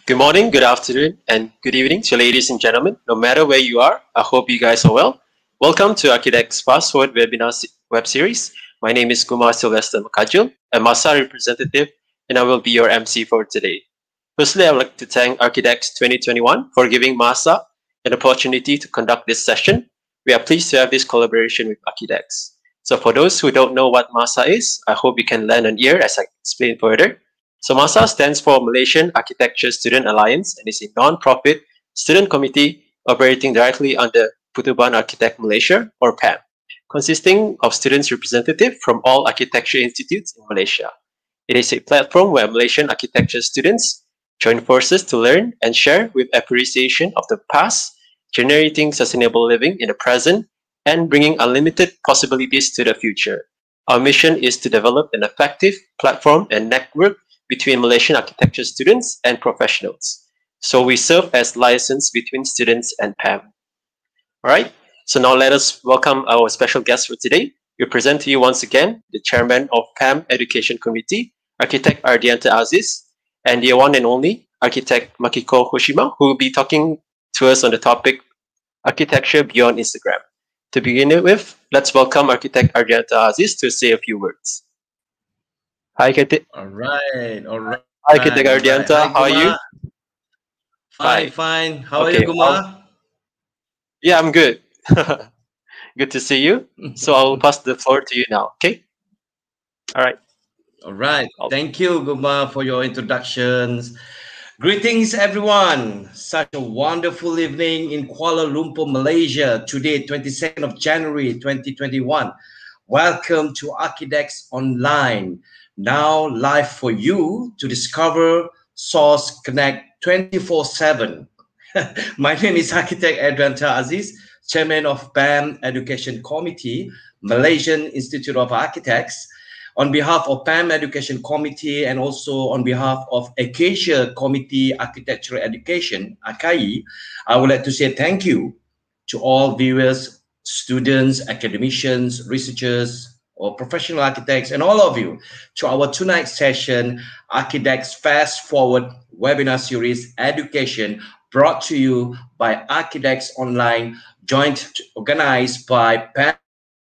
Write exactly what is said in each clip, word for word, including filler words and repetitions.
Good morning, good afternoon, and good evening to ladies and gentlemen. No matter where you are, I hope you guys are well. Welcome to Architect's Fast Forward webinar se- web series. My name is Kumar Sylvester Makajul, a MASA representative, and I will be your M C for today. Firstly, I would like to thank Architects twenty twenty-one for giving MASA an opportunity to conduct this session. We are pleased to have this collaboration with Architects. So for those who don't know what MASA is, I hope you can lend an ear as I explain further. So MASA stands for Malaysian Architecture Student Alliance and is a non-profit student committee operating directly under Putuban Architect Malaysia, or P A M, consisting of students representatives from all architecture institutes in Malaysia. It is a platform where Malaysian architecture students join forces to learn and share with appreciation of the past, generating sustainable living in the present, and bringing unlimited possibilities to the future. Our mission is to develop an effective platform and network between Malaysian architecture students and professionals. So we serve as liaisons between students and P A M. All right, so now let us welcome our special guest for today. We present to you once again the chairman of P A M Education Committee, Architect Ardianta Aziz, and the one and only Architect Makiko Hoshima, who will be talking to us on the topic Architecture Beyond Instagram. To begin it with, let's welcome Architect Ardianta Aziz to say a few words. Hi, Architect. All right, all right. Hi, Architect all right. Ardianta. Hi, How are you? Fine, Hi. fine. How Okay, are you, Guma? Yeah, I'm good. Good to see you. So I'll pass the floor to you now. Okay. All right. All right. I'll- Thank you, Guma, for your introductions. Greetings, everyone. Such a wonderful evening in Kuala Lumpur, Malaysia. Today, twenty-second of January, twenty twenty-one. Welcome to Architects Online. Now live for you to discover, source, connect twenty-four seven. My name is Architect Ardianta Aziz, Chairman of P A M Education Committee, Malaysian Institute of Architects. On behalf of P A M Education Committee and also on behalf of Acacia Committee Architectural Education, A C A I, I would like to say thank you to all viewers, students, academicians, researchers, or professional architects, and all of you to our tonight's session, Architects Fast Forward webinar series Education, brought to you by Architects Online, joint organized by P A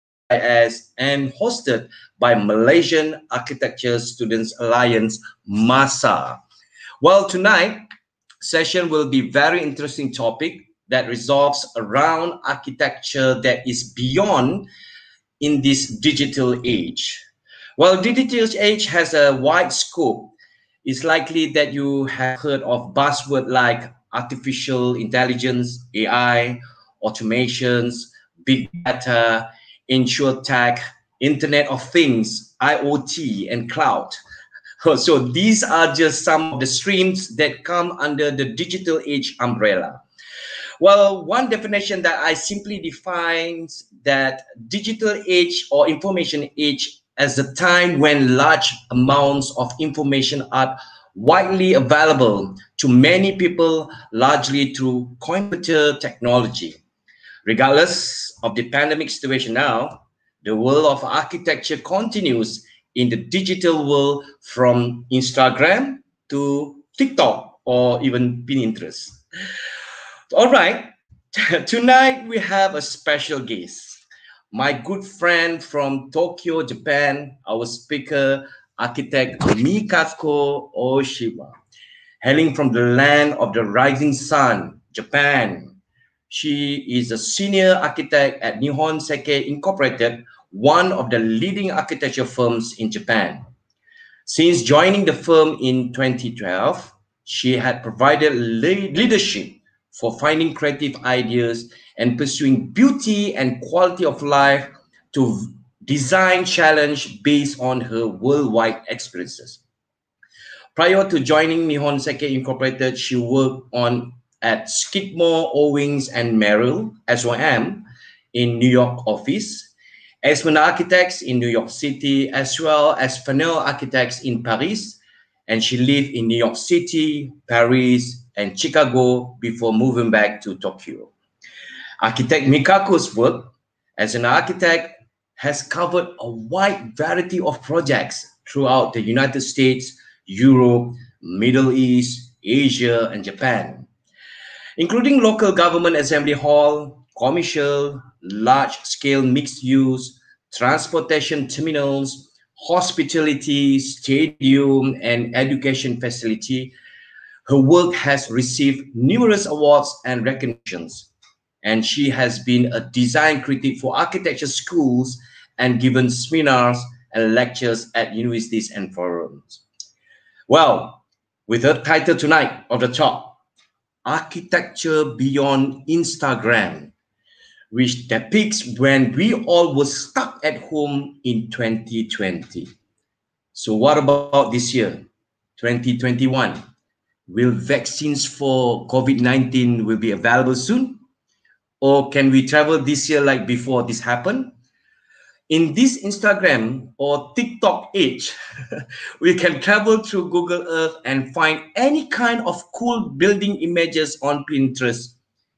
M and hosted by Malaysian Architecture Students Alliance, MASA. Well, tonight session will be very interesting topic that resolves around architecture that is beyond in this digital age. Well, digital age has a wide scope. It's likely that you have heard of buzzwords like artificial intelligence, A I, automations, big data, insurtech, Internet of Things, I O T, and cloud. So these are just some of the streams that come under the digital age umbrella. Well, one definition that I simply defines that digital age or information age as the time when large amounts of information are widely available to many people, largely through computer technology. Regardless of the pandemic situation now, the world of architecture continues in the digital world, from Instagram to TikTok or even Pinterest. All right, tonight we have a special guest, my good friend from Tokyo, Japan, our speaker, architect Mikako Oshima, hailing from the land of the rising sun, Japan. She is a senior architect at Nihon Seikei Incorporated, one of the leading architecture firms in Japan. Since joining the firm in twenty twelve, she had provided le- leadership for finding creative ideas and pursuing beauty and quality of life to design challenge based on her worldwide experiences. Prior to joining Nihon Seikei Incorporated, she worked on at Skidmore, Owings and Merrill, S O M, in New York office, Esmond Architects in New York City, as well as Fanel Architects in Paris, and she lived in New York City, Paris, and Chicago before moving back to Tokyo. Architect Mikako's work as an architect has covered a wide variety of projects throughout the United States, Europe, Middle East, Asia, and Japan, including local government assembly hall, commercial, large-scale mixed-use, transportation terminals, hospitality, stadium, and education facility. Her work has received numerous awards and recognitions, and she has been a design critic for architecture schools and given seminars and lectures at universities and forums. Well, with her title tonight of the talk, Architecture Beyond Instagram, which depicts when we all were stuck at home in twenty twenty. So what about this year, twenty twenty-one? Will vaccines for COVID nineteen will be available soon? Or can we travel this year like before this happened? In this Instagram or TikTok age, we can travel through Google Earth and find any kind of cool building images on Pinterest.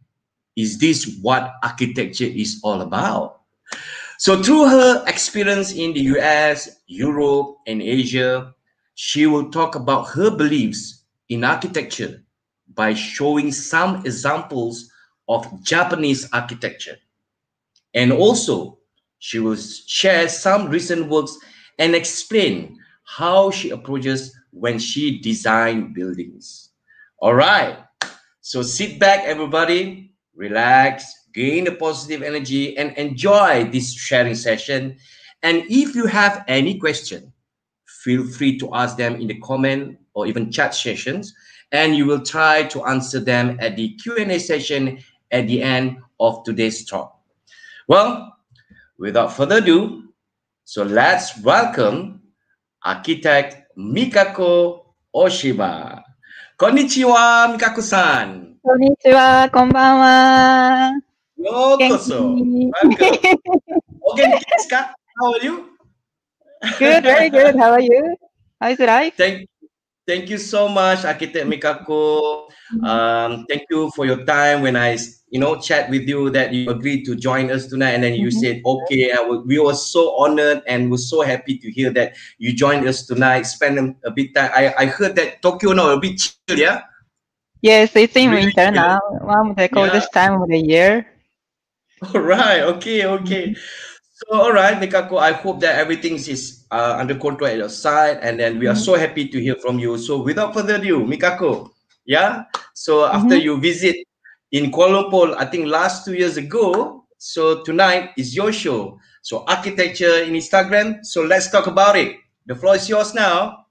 Is this what architecture is all about? So through her experience in the U S, Europe, and Asia, she will talk about her beliefs in architecture by showing some examples of Japanese architecture. And also, she will share some recent works and explain how she approaches when she designs buildings. All right, so sit back, everybody, relax, gain a positive energy, and enjoy this sharing session. And if you have any question, feel free to ask them in the comment or even chat sessions, and you will try to answer them at the Q and A session at the end of today's talk. Well, without further ado, so let's welcome architect Mikako Oshiba. Konnichiwa, Mikako-san. Konnichiwa, konbanwa. Yokoso. Welcome. Ogenki desu ka? How are you? Good, very good. How are you? How is life? Thank, thank you so much, Architect Mikako. Um, thank you for your time when I, you know, chat with you that you agreed to join us tonight, and then you mm-hmm. said, okay, I w- we were so honored and we're so happy to hear that you joined us tonight, spend a bit time. I, I heard that Tokyo now a bit chill, yeah? Yes, it's in really winter chill. Now, one of the coldest yeah. time of the year. All right, okay, okay. So, all right, Mikako, I hope that everything is uh, under control at your side, and then we are mm-hmm. so happy to hear from you. So, without further ado, Mikako, yeah? So, mm-hmm. after you visit in Kuala Lumpur, I think last two years ago, so tonight is your show. So, architecture in Instagram. So, let's talk about it. The floor is yours now.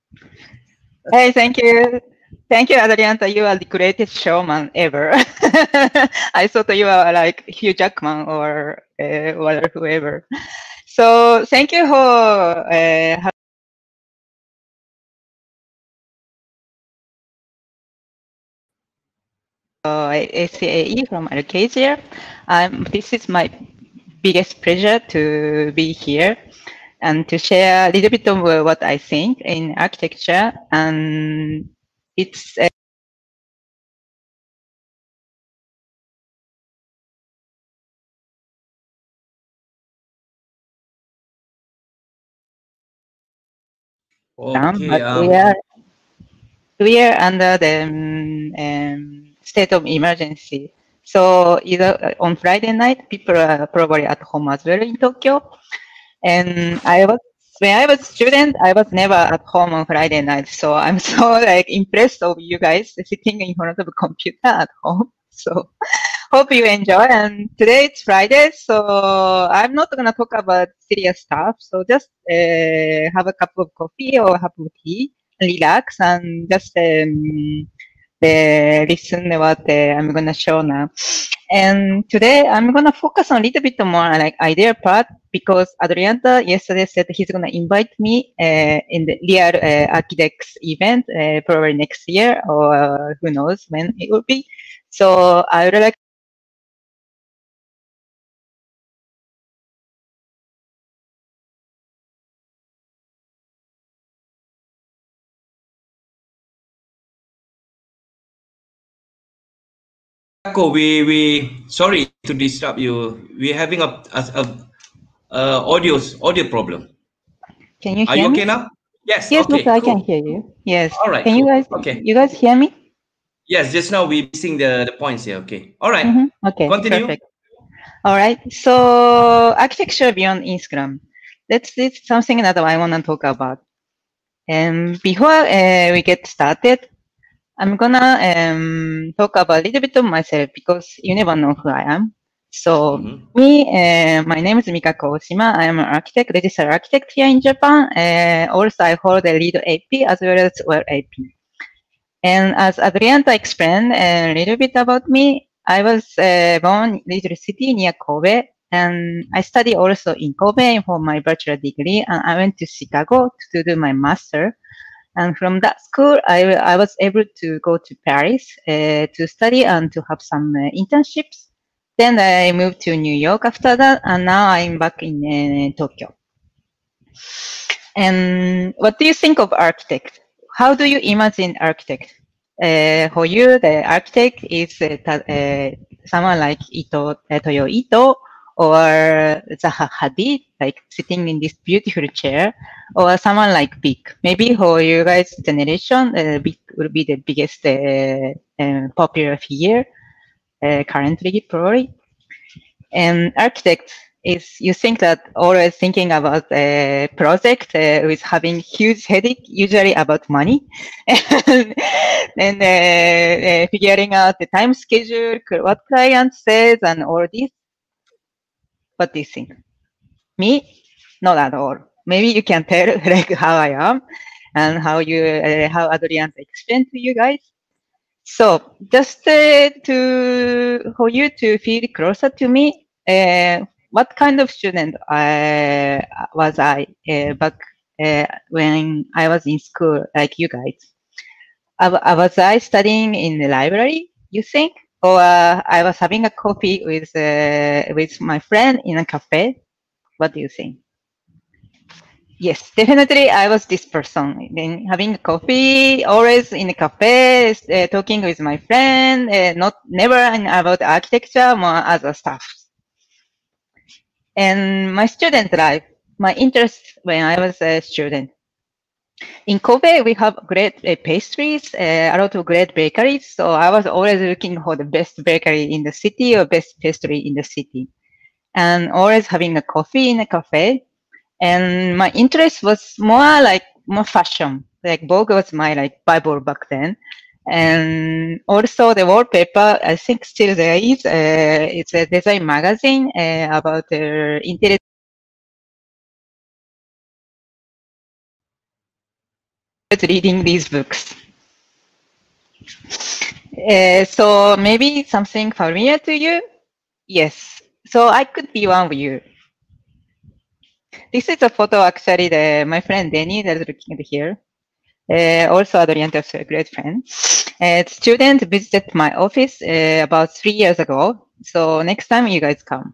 Hey, thank you. Thank you, Adrianta. You are the greatest showman ever. I thought you were like Hugh Jackman or uh, or whoever. So thank you for uh, uh, A C A E from Arcadia. Um, this is my biggest pleasure to be here and to share a little bit of what I think in architecture. And it's uh, Okay, but um, we are we are under the um, um, state of emergency. So either on Friday night, people are probably at home as well in Tokyo. And I was when I was a student, I was never at home on Friday night. So I'm so like impressed of you guys sitting in front of a computer at home. So hope you enjoy. And today it's Friday, so I'm not gonna talk about serious stuff. So just uh, have a cup of coffee or a cup of tea, relax, and just um, uh, listen what uh, I'm gonna show now. And today I'm gonna focus on a little bit more like idea part because Adrianta yesterday said he's gonna invite me uh, in the Real uh, Architects event uh, probably next year or who knows when it will be. So I would like. we we sorry to disrupt you. We're having a, a, a uh, audio audio problem. Can you hear Are you me? okay now? Yes. Yes, Okay. doctor, I Cool. can hear you. Yes. All right. Can you Cool. guys, Okay. you guys hear me? Yes. Just now we missing the the points here. Okay. All right. Mm-hmm. Okay, Continue. perfect. All right. So architecture beyond Instagram. That's it's something that I want to talk about. And before uh, we get started, I'm gonna um, talk about a little bit of myself because you never know who I am. So Mhm. me, uh, my name is Mikako Oshima. I am an architect, registered architect here in Japan. Uh, also, I hold a lead A P as well as well A P. And as Adrianta explained a little bit about me, I was uh, born in little city near Kobe, and I studied also in Kobe for my bachelor degree, and I went to Chicago to do my master. And from that school, I, I was able to go to Paris uh, to study and to have some uh, internships. Then I moved to New York after that, and now I'm back in uh, Tokyo. And what do you think of architect? How do you imagine architect? Uh, for you, the architect is uh, ta- uh, someone like Ito, uh, Toyo Ito, or Zaha Hadid, like sitting in this beautiful chair, or someone like Big. Maybe for you guys' generation, uh, Big will be the biggest uh, uh, popular figure uh, currently, probably. And architect is you think that always thinking about a project uh, with having huge headache, usually about money, and then uh, uh, figuring out the time schedule, what client says, and all this. What do you think? Me? Not at all. Maybe you can tell like how I am and how you uh, how Adrian explained to you guys. So just uh, to for you to feel closer to me, uh, what kind of student uh, was I uh, back uh, when I was in school, like you guys? Uh, was I studying in the library? You think, or uh, I was having a coffee with uh, with my friend in a cafe? What do you think? Yes, definitely. I was this person. Then having coffee, always in a cafe, uh, talking with my friend, uh, not never about architecture, more other stuff. And my student life, my interest when I was a student. In Kobe, we have great uh, pastries, uh, a lot of great bakeries. So I was always looking for the best bakery in the city or best pastry in the city, and always having a coffee in a cafe. And my interest was more like more fashion. Like Vogue was my like Bible back then. And also the wallpaper, I think still there is. Uh, it's a design magazine uh, about uh, interior. Reading these books. Uh, so maybe something familiar to you? Yes. So I could be one of you. This is a photo actually. The my friend Danny that is looking at here. Uh, also, Adrian is a great friend. A student visited my office uh, about three years ago. So next time you guys come.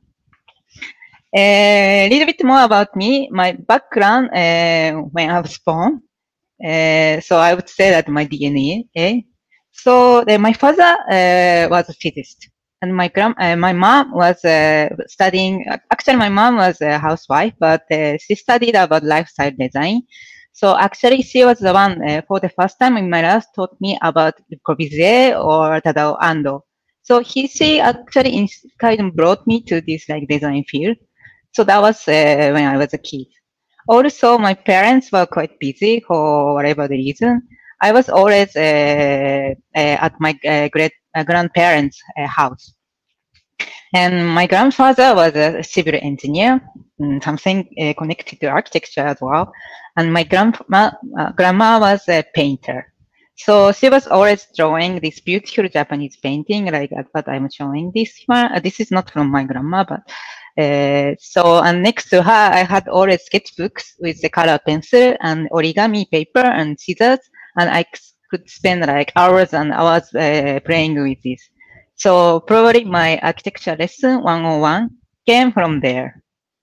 A little bit more about me. My background uh, when I was born. Uh, so I would say that my D N A. Eh? So the, my father uh, was a physicist, and my grand, uh, my mom was uh, studying. Actually, my mom was a housewife, but uh, she studied about lifestyle design. So actually, she was the one uh, for the first time in my life taught me about Le Corbusier or Tadao Ando. So he, she actually in, kind of brought me to this like design field. So that was uh, when I was a kid. Also, my parents were quite busy for whatever the reason. I was always uh, uh, at my uh, great uh, grandparents' uh, house. And my grandfather was a civil engineer, something uh, connected to architecture as well. And my grandma, uh, grandma was a painter. So she was always drawing this beautiful Japanese painting, like what I'm showing this one. Uh, this is not from my grandma, but uh, so, and next to her, I had always sketchbooks with the color pencil and origami paper and scissors, and I could spend like hours and hours uh, playing with this. So probably my architecture lesson one oh one came from there.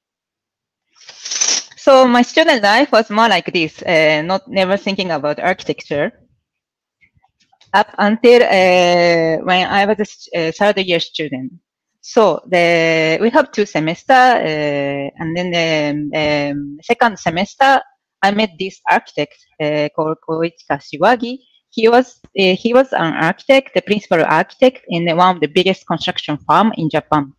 So my student life was more like this, uh, not never thinking about architecture. Up until uh, when I was a, a third year student. So the we have two semester, uh, and then the um, second semester I met this architect uh, called Koichi Kashiwagi. He was uh, he was an architect, the principal architect in one of the biggest construction firm in Japan.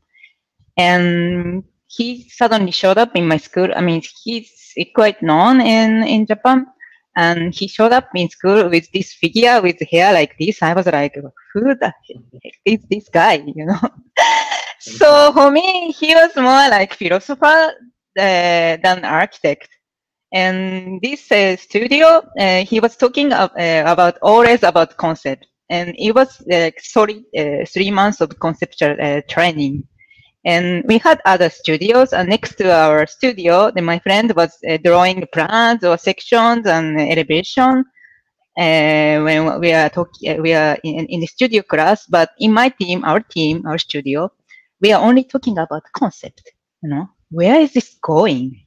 And he suddenly showed up in my school. I mean, he's quite known in, in Japan. And he showed up in school with this figure with hair like this. I was like, who the heck is this guy, you know? So for me, he was more like philosopher uh, than architect. And this uh, studio, uh, he was talking of, uh, about always about concept. And it was like solid uh, three months of conceptual uh, training. And we had other studios, and next to our studio, then my friend was uh, drawing plans or sections and elevation. Uh, when we are talking, we are in, in the studio class, but in my team, our team, our studio, we are only talking about concept. You know, where is this going?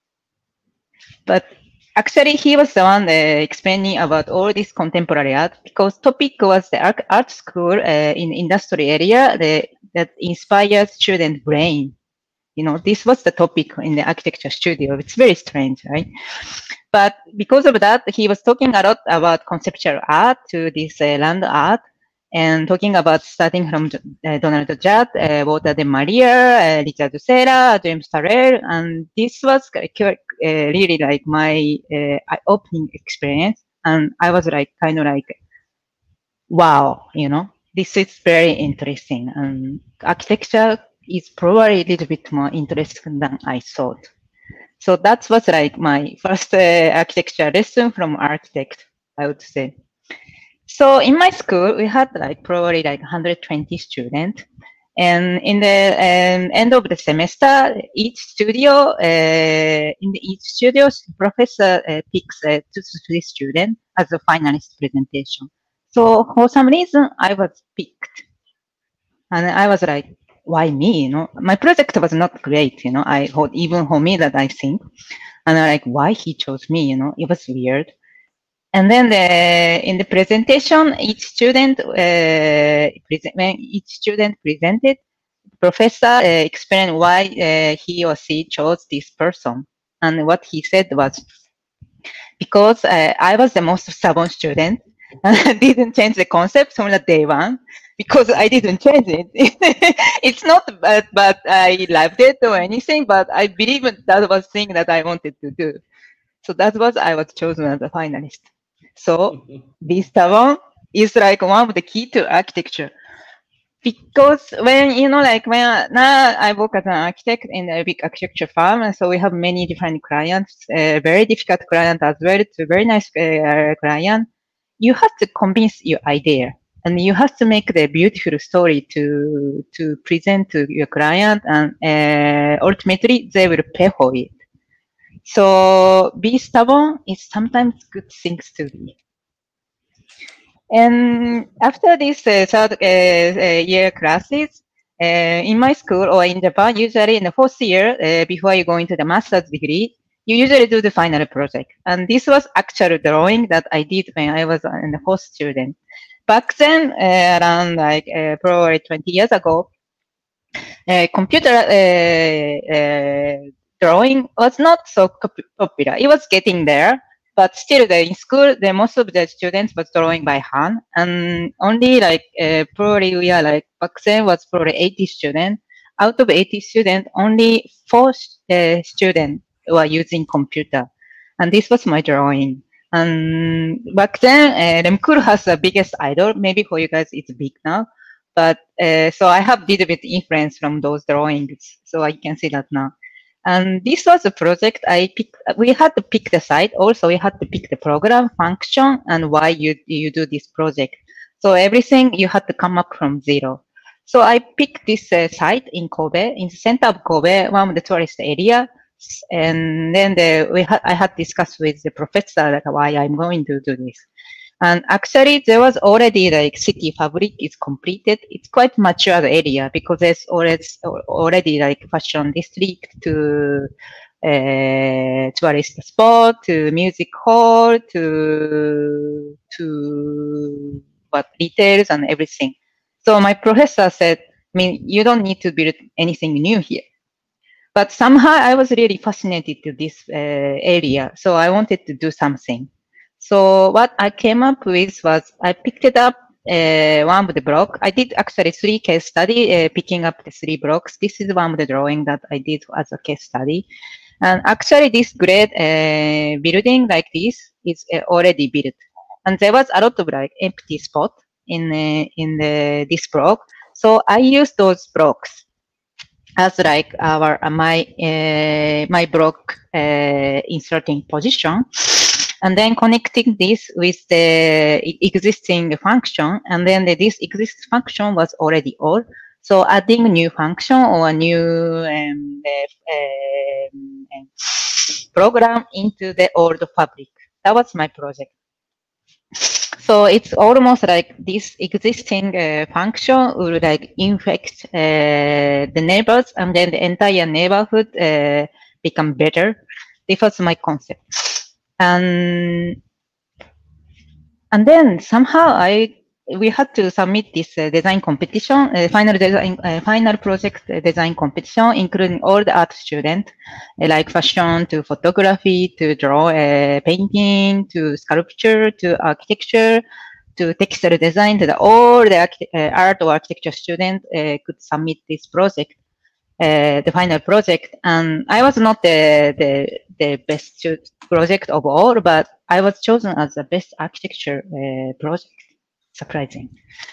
But actually, he was the one uh, explaining about all this contemporary art, because topic was the art, art school uh, in industry area the, that inspires student brain. You know, this was the topic in the architecture studio. It's very strange, right? But because of that, he was talking a lot about conceptual art to this uh, land art, and talking about starting from uh, Donald Judd, uh, Walter de Maria, uh, Richard Serra, James Turrell, and this was uh, really like my uh, eye-opening experience. And I was like, kind of like, wow, you know, this is very interesting. And architecture is probably a little bit more interesting than I thought. So that was like my first uh, architecture lesson from architect, I would say. So in my school, we had like probably like one hundred twenty students. And in the um, end of the semester, each studio, uh, in the, each studio, professor uh, picks uh, two to three students as a finalist presentation. So for some reason, I was picked. And I was like, why me? You know, my project was not great. You know, I thought even for me that I think. And I'm like, why he chose me? You know, it was weird. And then the, in the presentation, each student, uh, present, when each student presented, professor uh, explained why uh, he or she chose this person. And what he said was, because uh, I was the most stubborn student, and I didn't change the concept from the day one, because I didn't change it. It's not bad, but I loved it or anything, but I believe that was the thing that I wanted to do. So that was, I was chosen as a finalist. So be stubborn is like one of the key to architecture. Because when, you know, like when now I work as an architect in a big architecture firm, and so we have many different clients, uh, very difficult client as well to very nice uh, client. You have to convince your idea, and you have to make the beautiful story to to present to your client, and uh, ultimately they will pay for it. So be stubborn is sometimes good things to be. And after this uh, third uh, uh, year classes, uh, in my school or in Japan, usually in the fourth year, uh, before you go into the master's degree, you usually do the final project. And this was actual drawing that I did when I was in the fourth student. Back then, uh, around like uh, probably twenty years ago, uh, computer uh, uh, drawing was not so popular. It was getting there. But still, the, in school, the most of the students was drawing by hand, and only like uh, probably we are like back then was probably eighty students. Out of eighty students, only four uh, students were using computer, and this was my drawing. And back then, uh, Lemcool has the biggest idol. Maybe for you guys, it's big now, but uh, so I have a little bit influence from those drawings, so I can see that now. And this was a project I picked. We had to pick the site. Also, we had to pick the program function and why you, you do this project. So everything you had to come up from zero. So I picked this uh, site in Kobe, in the center of Kobe, one of the tourist area. And then the, we had, I had discussed with the professor like why I'm going to do this. And actually, there was already like city fabric is completed. It's quite mature area because there's already already like fashion district to uh, tourist spot to music hall to to what retails and everything. So my professor said, I mean, you don't need to build anything new here. But somehow I was really fascinated to this uh, area, so I wanted to do something. So what I came up with was I picked it up uh, one of the block. I did actually three case study, uh, picking up the three blocks. This is one of the drawing that I did as a case study. And actually this great uh, building like this is uh, already built. And there was a lot of like empty spot in, uh, in the, this block. So I used those blocks as like our, uh, my, uh, my block uh, inserting position. And then connecting this with the existing function, and then the, this existing function was already old. So adding new function or a new um, uh, um, program into the old fabric. That was my project. So it's almost like this existing uh, function will like infect uh, the neighbors, and then the entire neighborhood uh, become better. This was my concept. And and then somehow I we had to submit this uh, design competition, uh, final design, uh, final project uh, design competition, including all the art students, uh, like fashion to photography to draw, uh, painting to sculpture to architecture to textile design. To the, all the uh, art or architecture students uh, could submit this project. Uh, the final project, and I was not the, the, the best project of all, but I was chosen as the best architecture uh, project. Surprising.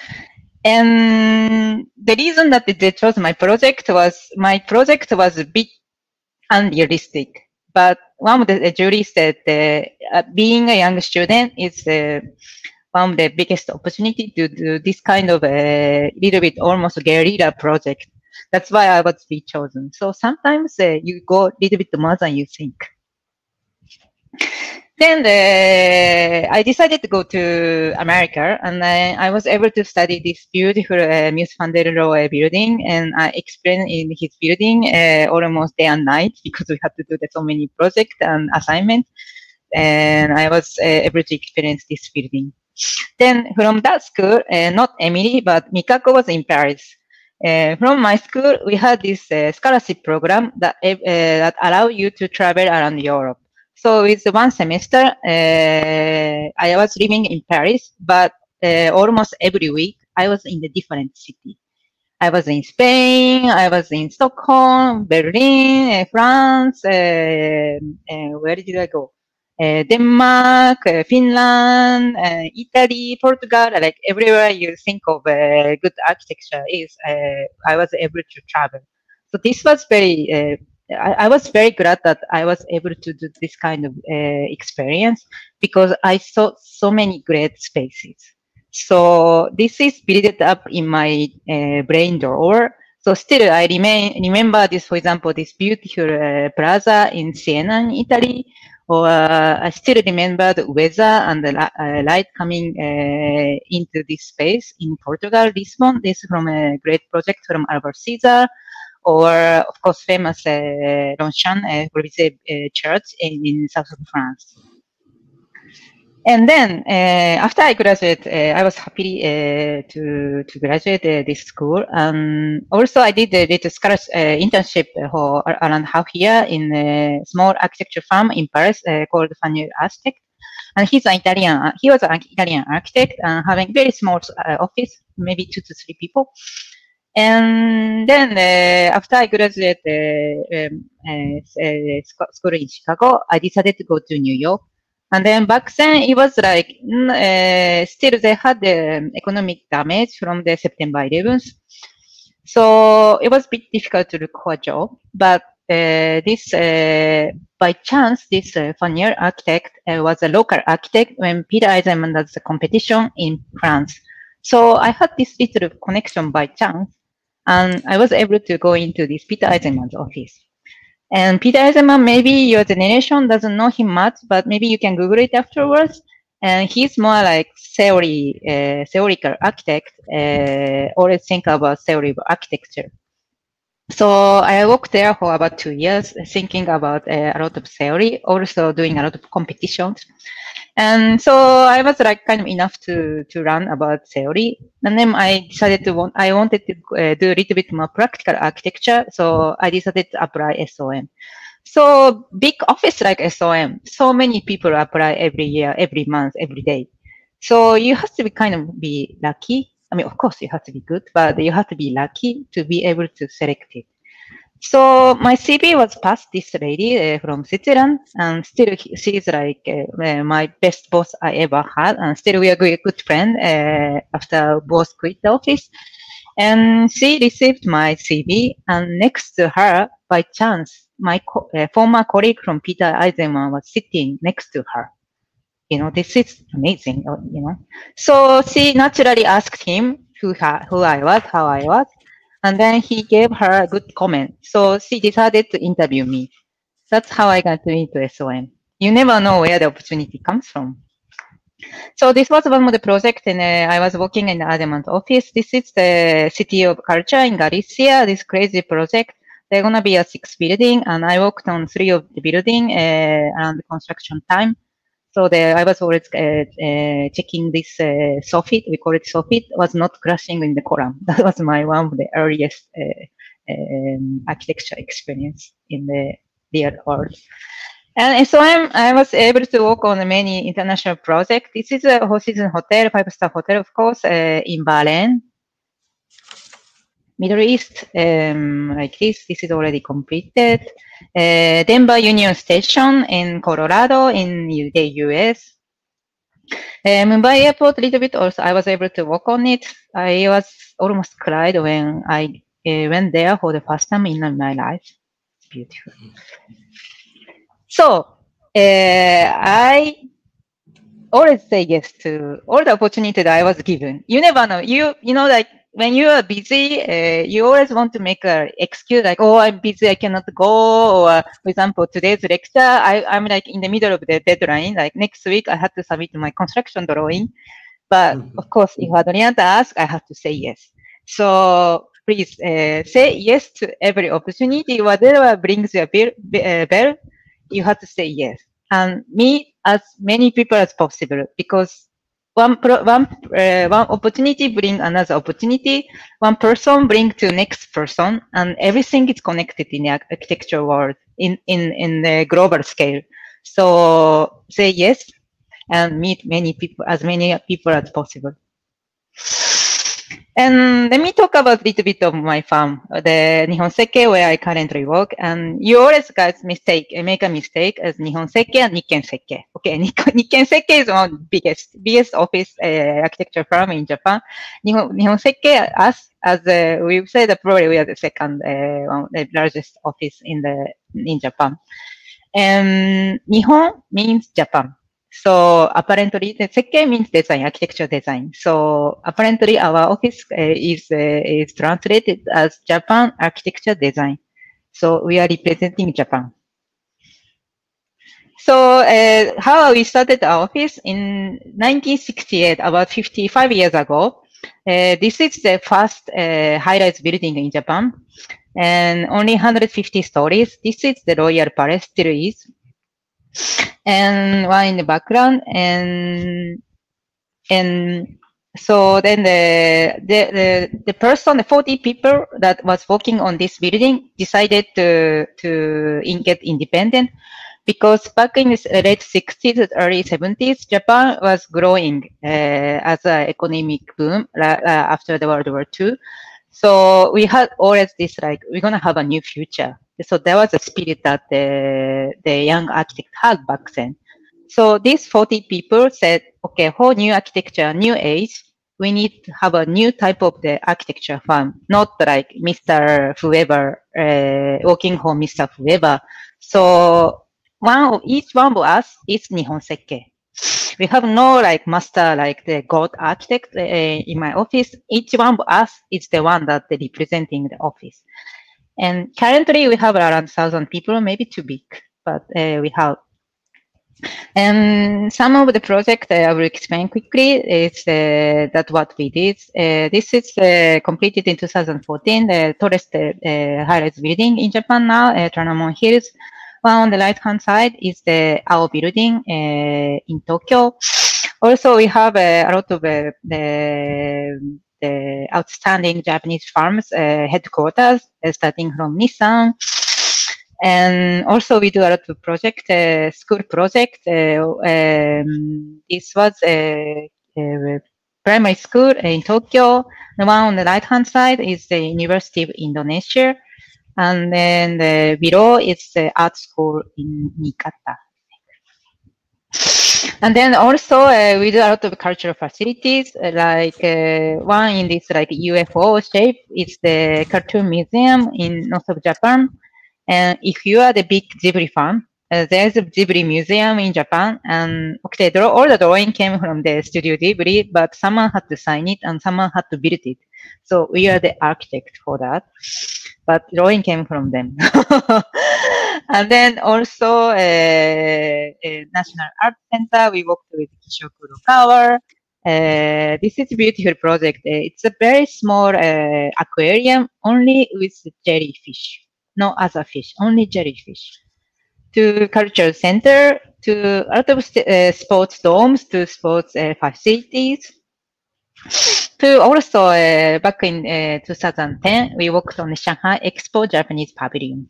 And the reason that they chose my project was my project was a bit unrealistic, but one of the, the jury said uh, being a young student is uh, one of the biggest opportunity to do this kind of a little bit almost guerrilla project. That's why I was be chosen. So sometimes uh, you go a little bit more than you think. Then uh, I decided to go to America, and I, I was able to study this beautiful uh, Mies van der Rohe building, and I experienced in his building uh, almost day and night because we had to do so many projects and assignments, and I was uh, able to experience this building. Then from that school, uh, not Emily, but Mikako was in Paris. Uh, from my school, we had this uh, scholarship program that uh, that allow you to travel around Europe. So with one semester, uh, I was living in Paris, but uh, almost every week I was in a different city. I was in Spain, I was in Stockholm, Berlin, uh, France. Uh, uh, where did I go? Uh, Denmark, uh, Finland, uh, Italy, Portugal, like everywhere you think of uh, good architecture is, uh, I was able to travel. So this was very, uh, I, I was very glad that I was able to do this kind of uh, experience because I saw so many great spaces. So this is built up in my uh, brain drawer. So still I remain, remember this, for example, this beautiful uh, plaza in Siena in Italy. Or uh, I still remember the weather and the uh, light coming uh, into this space in Portugal, Lisbon. This is from a great project from Albert Caesar, or of course famous uh, Longchamp uh, uh, Church in, in south of France. And then uh, after I graduated, uh, I was happy uh, to to graduate uh, this school. And also I did a little scholarship uh, internship for around half year in a small architecture firm in Paris uh, called Faniel Architect. And he's an Italian. He was an Italian architect and having very small uh, office, maybe two to three people. And then uh, after I graduated uh, um, uh, school in Chicago, I decided to go to New York. And then back then it was like, uh, still they had the economic damage from the September eleventh. So it was a bit difficult to look for a job. But uh, this, uh, by chance, this uh, Faniel architect uh, was a local architect when Peter Eisenman does the competition in France. So I had this little connection by chance. And I was able to go into this Peter Eisenman's office. And Peter Eisenman, maybe your generation doesn't know him much, but maybe you can Google it afterwards. And he's more like theory, uh, theoretical architect, uh, always think about theory of architecture. So I worked there for about two years, thinking about uh, a lot of theory, also doing a lot of competitions. And so I was like kind of enough to, to learn about theory. And then I decided to want, I wanted to uh, do a little bit more practical architecture. So I decided to apply S O M. So big office like S O M, so many people apply every year, every month, every day. So you have to be kind of be lucky. I mean, of course you have to be good, but you have to be lucky to be able to select it. So my C V was passed this lady uh, from Switzerland, and still she's like uh, my best boss I ever had, and still we are good, good friend uh, after both quit the office. And she received my C V, and next to her, by chance, my co uh, former colleague from Peter Eisenman was sitting next to her. You know, this is amazing, you know. So she naturally asked him who, who I was, how I was. And then he gave her a good comment. So she decided to interview me. That's how I got into S O M. You never know where the opportunity comes from. So this was one of the projects, and uh, I was working in the Adamant office. This is the City of Culture in Galicia, this crazy project. They're going to be a six building, and I worked on three of the building uh, around the construction time. So the, I was always uh, uh, checking this uh, soffit, we call it soffit, was not crashing in the column. That was my one of the earliest uh, um, architecture experience in the real world. And so I'm, I was able to work on many international projects. This is a Four Seasons Hotel, five-star hotel, of course, uh, in Bahrain. Middle East, um, like this. This is already completed. Uh, Denver Union Station in Colorado in the U S. Uh, Mumbai Airport, a little bit also, I was able to work on it. I was almost cried when I uh, went there for the first time in my life. It's beautiful. So, uh, I always say yes to all the opportunity that I was given. You never know. You, you know, like, when you are busy, uh, you always want to make an excuse like, oh, I'm busy, I cannot go. Or, for example, today's lecture, I, I'm like in the middle of the deadline. Like next week, I had to submit my construction drawing. But mm-hmm. of course, if Adriana asks, I have to say yes. So please uh, say yes to every opportunity. Whatever brings your bell, uh, bell, you have to say yes. And meet as many people as possible, because One, pro, one, uh, one opportunity bring another opportunity. One person bring to next person, and everything is connected in the architecture world in, in, in the global scale. So say yes and meet many people, as many people as possible. And let me talk about a little bit of my farm, the Nihon Sekkei, where I currently work. And you always guys mistake, make a mistake as Nihon Sekkei and Nikken Sekkei. Okay, Nikken Sekkei is one of the biggest, biggest office uh, architecture firm in Japan. Nihon, Nihon Sekkei, us, as uh, we say that probably we are the second, uh, one, the largest office in the in Japan. And Nihon means Japan. So apparently, the Sekkei means design, architecture design. So apparently, our office uh, is uh, is translated as Japan architecture design. So we are representing Japan. So uh, how we started our office in nineteen sixty-eight, about fifty-five years ago. Uh, this is the first uh, high-rise building in Japan, and only one hundred fifty stories. This is the Royal Palace, still is. And one in the background, and and so then the the the, the person, the forty people that was working on this building decided to to in get independent, because back in the late sixties, early seventies, Japan was growing uh, as an economic boom uh, after the World War Two. So we had always this like, we're gonna have a new future. So there was a spirit that the, the young architect had back then. So these forty people said, okay, whole new architecture, new age, we need to have a new type of the architecture firm, not like Mister whoever, uh, working for Mister whoever. So one of, each one of us is Nihon Sekkei. We have no like master, like the god architect uh, in my office. Each one of us is the one that they representing the office. And currently we have around one thousand people, maybe too big, but uh, we have. And some of the project uh, I will explain quickly is uh, that what we did. Uh, this is uh, completed in two thousand fourteen, the tallest uh, high-rise building in Japan now, uh, Tranamon Hills. One on the right-hand side is the A O building uh, in Tokyo. Also, we have uh, a lot of uh, the, the outstanding Japanese firms uh, headquarters, uh, starting from Nissan. And also, we do a lot of project, uh, school project. Uh, um, this was a, a primary school in Tokyo. The one on the right-hand side is the University of Indonesia. And then the below is the art school in Niigata. And then also uh, we do a lot of cultural facilities, uh, like uh, one in this like U F O shape is the Cartoon Museum in north of Japan. And if you are the big Ghibli fan, uh, there's a Ghibli museum in Japan. And okay, draw, all the drawing came from the Studio Ghibli, but someone had to sign it and someone had to build it. So we are the architect for that. But drawing came from them. And then also uh, uh, National Art Center, we worked with Kishokuro Tower. Uh, this is a beautiful project. Uh, it's a very small uh, aquarium, only with jellyfish, no other fish, only jellyfish. To cultural center, to a lot of uh, sports domes, to sports uh, facilities. To also, uh, back in uh, two thousand ten, we worked on the Shanghai Expo Japanese Pavilion.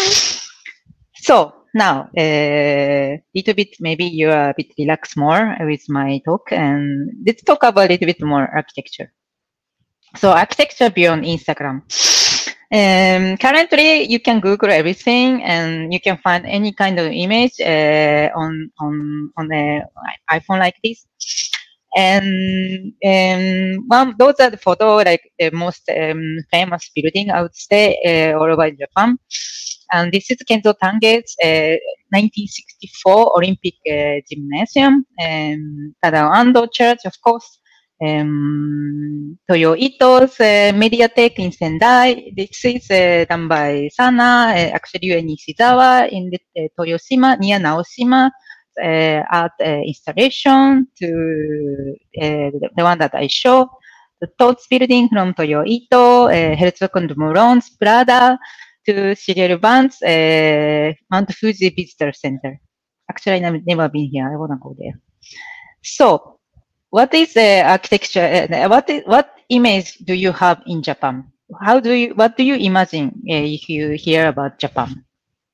So now, a uh, little bit, maybe you are a bit relaxed more with my talk, and let's talk about a little bit more architecture. So architecture beyond Instagram. Um, currently, you can Google everything, and you can find any kind of image uh, on on on the iPhone like this. And um, one, those are the photo, like the most um, famous building, I would say, uh, all over Japan. And this is Kenzo Tange's uh, nineteen sixty-four Olympic uh, Gymnasium, and Tadao Ando Church, of course. Um, Toyo Ito's uh, Mediatek in Sendai. This is uh, done by Sana, uh, actually in Nishizawa, in the, uh, Toyoshima, near Naoshima. Uh, art uh, installation to uh, the, the one that I show. The Tots building from Toyo Ito, uh, Herzog and Mouron's Prada, to Cyril Vance, uh, Mount Fuji Visitor Center. Actually, I've never been here. I want to go there. So, what is uh, architecture? Uh, what is, what image do you have in Japan? How do you, what do you imagine uh, if you hear about Japan?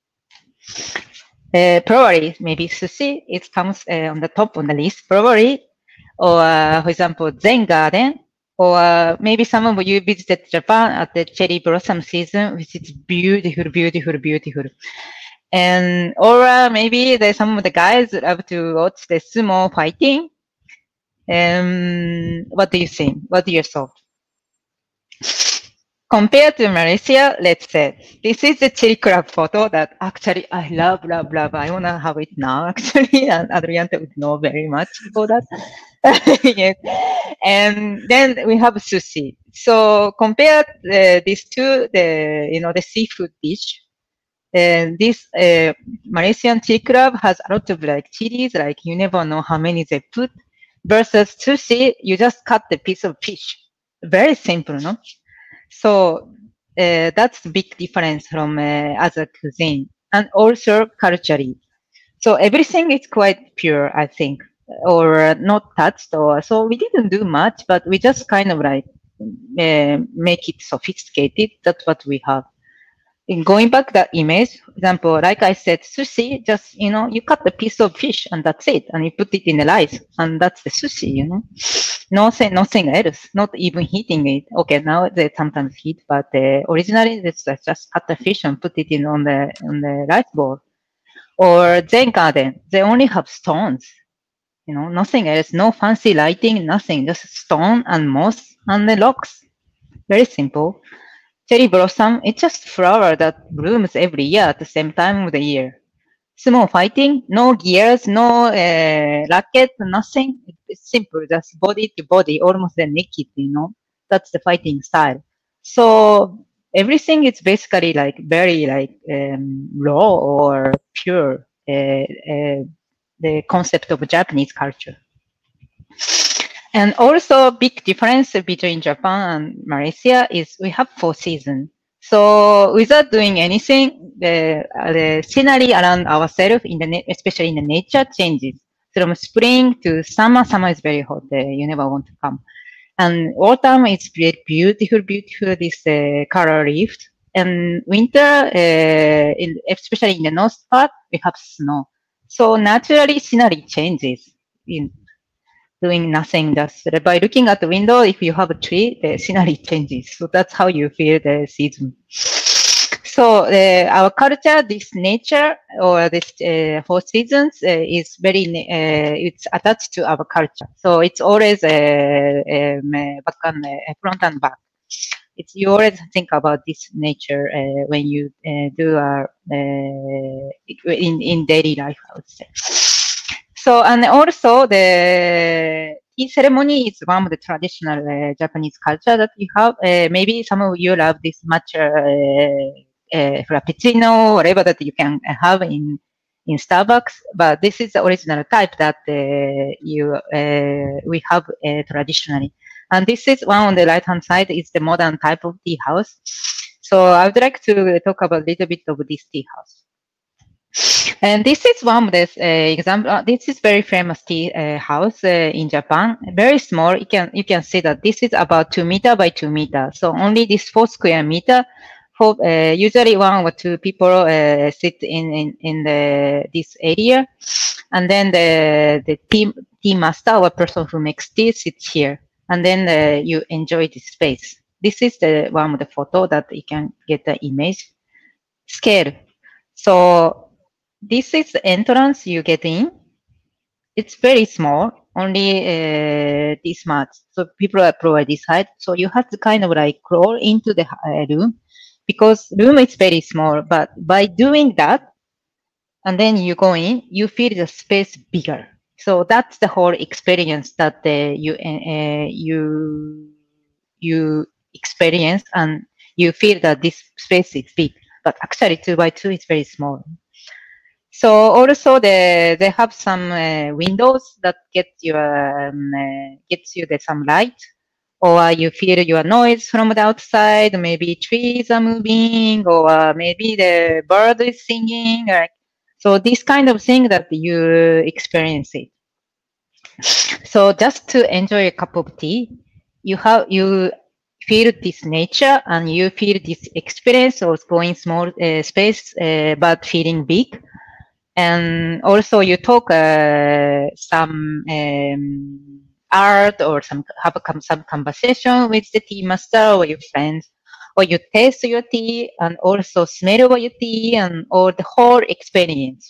Uh, probably, maybe sushi, it comes uh, on the top on the list, probably. Or, uh, for example, Zen Garden. Or uh, maybe some of you visited Japan at the cherry blossom season, which is beautiful, beautiful, beautiful. And, or uh, maybe there's some of the guys love to watch the sumo fighting. Um, what do you think? What do you thought? Compared to Malaysia, let's say, this is the Cherry Club photo that actually I love, love, love. I want to have it now, actually. And Adriante would know very much about that. Yes. And then we have sushi. So compare uh, these two, the, you know, the seafood dish. And this uh, Malaysian Cherry Club has a lot of like chilies, like you never know how many they put. Versus sushi, you just cut the piece of fish. Very simple, no? So uh, that's the big difference from uh, other cuisine, and also culturally. So everything is quite pure, I think, or not touched, or so we didn't do much, but we just kind of like uh, make it sophisticated. That's what we have. In going back that image, for example, like I said, sushi, just, you know, you cut a piece of fish and that's it. And you put it in the rice and that's the sushi, you know. Nothing, nothing else, not even heating it. Okay, now they sometimes heat, but uh, originally it's just cut the fish and put it in on the, on the rice bowl. Or Zen Garden, they only have stones, you know, nothing else, no fancy lighting, nothing, just stone and moss and the rocks. Very simple. Cherry blossom, it's just flower that blooms every year at the same time of the year. Sumo fighting, no gears, no uh, racket, nothing. It's simple, just body to body, almost naked, you know. That's the fighting style. So everything is basically like very like um, raw or pure, uh, uh, the concept of Japanese culture. And also, big difference between Japan and Malaysia is we have four seasons. So without doing anything, the, the scenery around ourselves, in the especially in the nature, changes. From spring to summer, summer is very hot. Uh, you never want to come. And autumn is very beautiful, beautiful, this uh, color rift. And winter, uh, in, especially in the north part, we have snow. So naturally, scenery changes in doing nothing. Just by looking at the window, if you have a tree, the scenery changes. So that's how you feel the season. So uh, our culture, this nature or this uh, four seasons uh, is very, uh, it's attached to our culture. So it's always uh, um, back on uh, front and back. It's you always think about this nature uh, when you uh, do our uh, in in daily life, I would say. So and also the tea ceremony is one of the traditional uh, Japanese culture that we have. Uh, maybe some of you love this matcha. Uh, Uh, frappuccino, whatever that you can have in in Starbucks, but this is the original type that uh, you uh, we have uh, traditionally. And this is one on the right hand side is the modern type of tea house. So I would like to talk about a little bit of this tea house. And this is one of the uh, example. Uh, this is very famous tea uh, house uh, in Japan. Very small. You can you can see that this is about two meter by two meter. So only this four square meter. For, uh, usually one or two people uh, sit in, in, in the, this area, and then the, the tea, tea master or person who makes tea sits here, and then uh, you enjoy this space. This is the one of the photo that you can get the image scale. So this is the entrance you get in. It's very small, only uh, this much. So people are probably this height. So you have to kind of like crawl into the uh, room. Because room is very small, but by doing that, and then you go in, you feel the space bigger. So that's the whole experience that uh, you uh, you you experience, and you feel that this space is big. But actually, two by two is very small. So also, the, they have some uh, windows that get you um, uh, gets you the some light. Or you feel your noise from the outside, maybe trees are moving, or maybe the bird is singing. Like, so this kind of thing that you experience it. So just to enjoy a cup of tea, you have you feel this nature and you feel this experience of going small uh, space, uh, but feeling big. And also you talk uh, some um, art or some have a, some conversation with the tea master or your friends, or you taste your tea and also smell your tea, and or the whole experience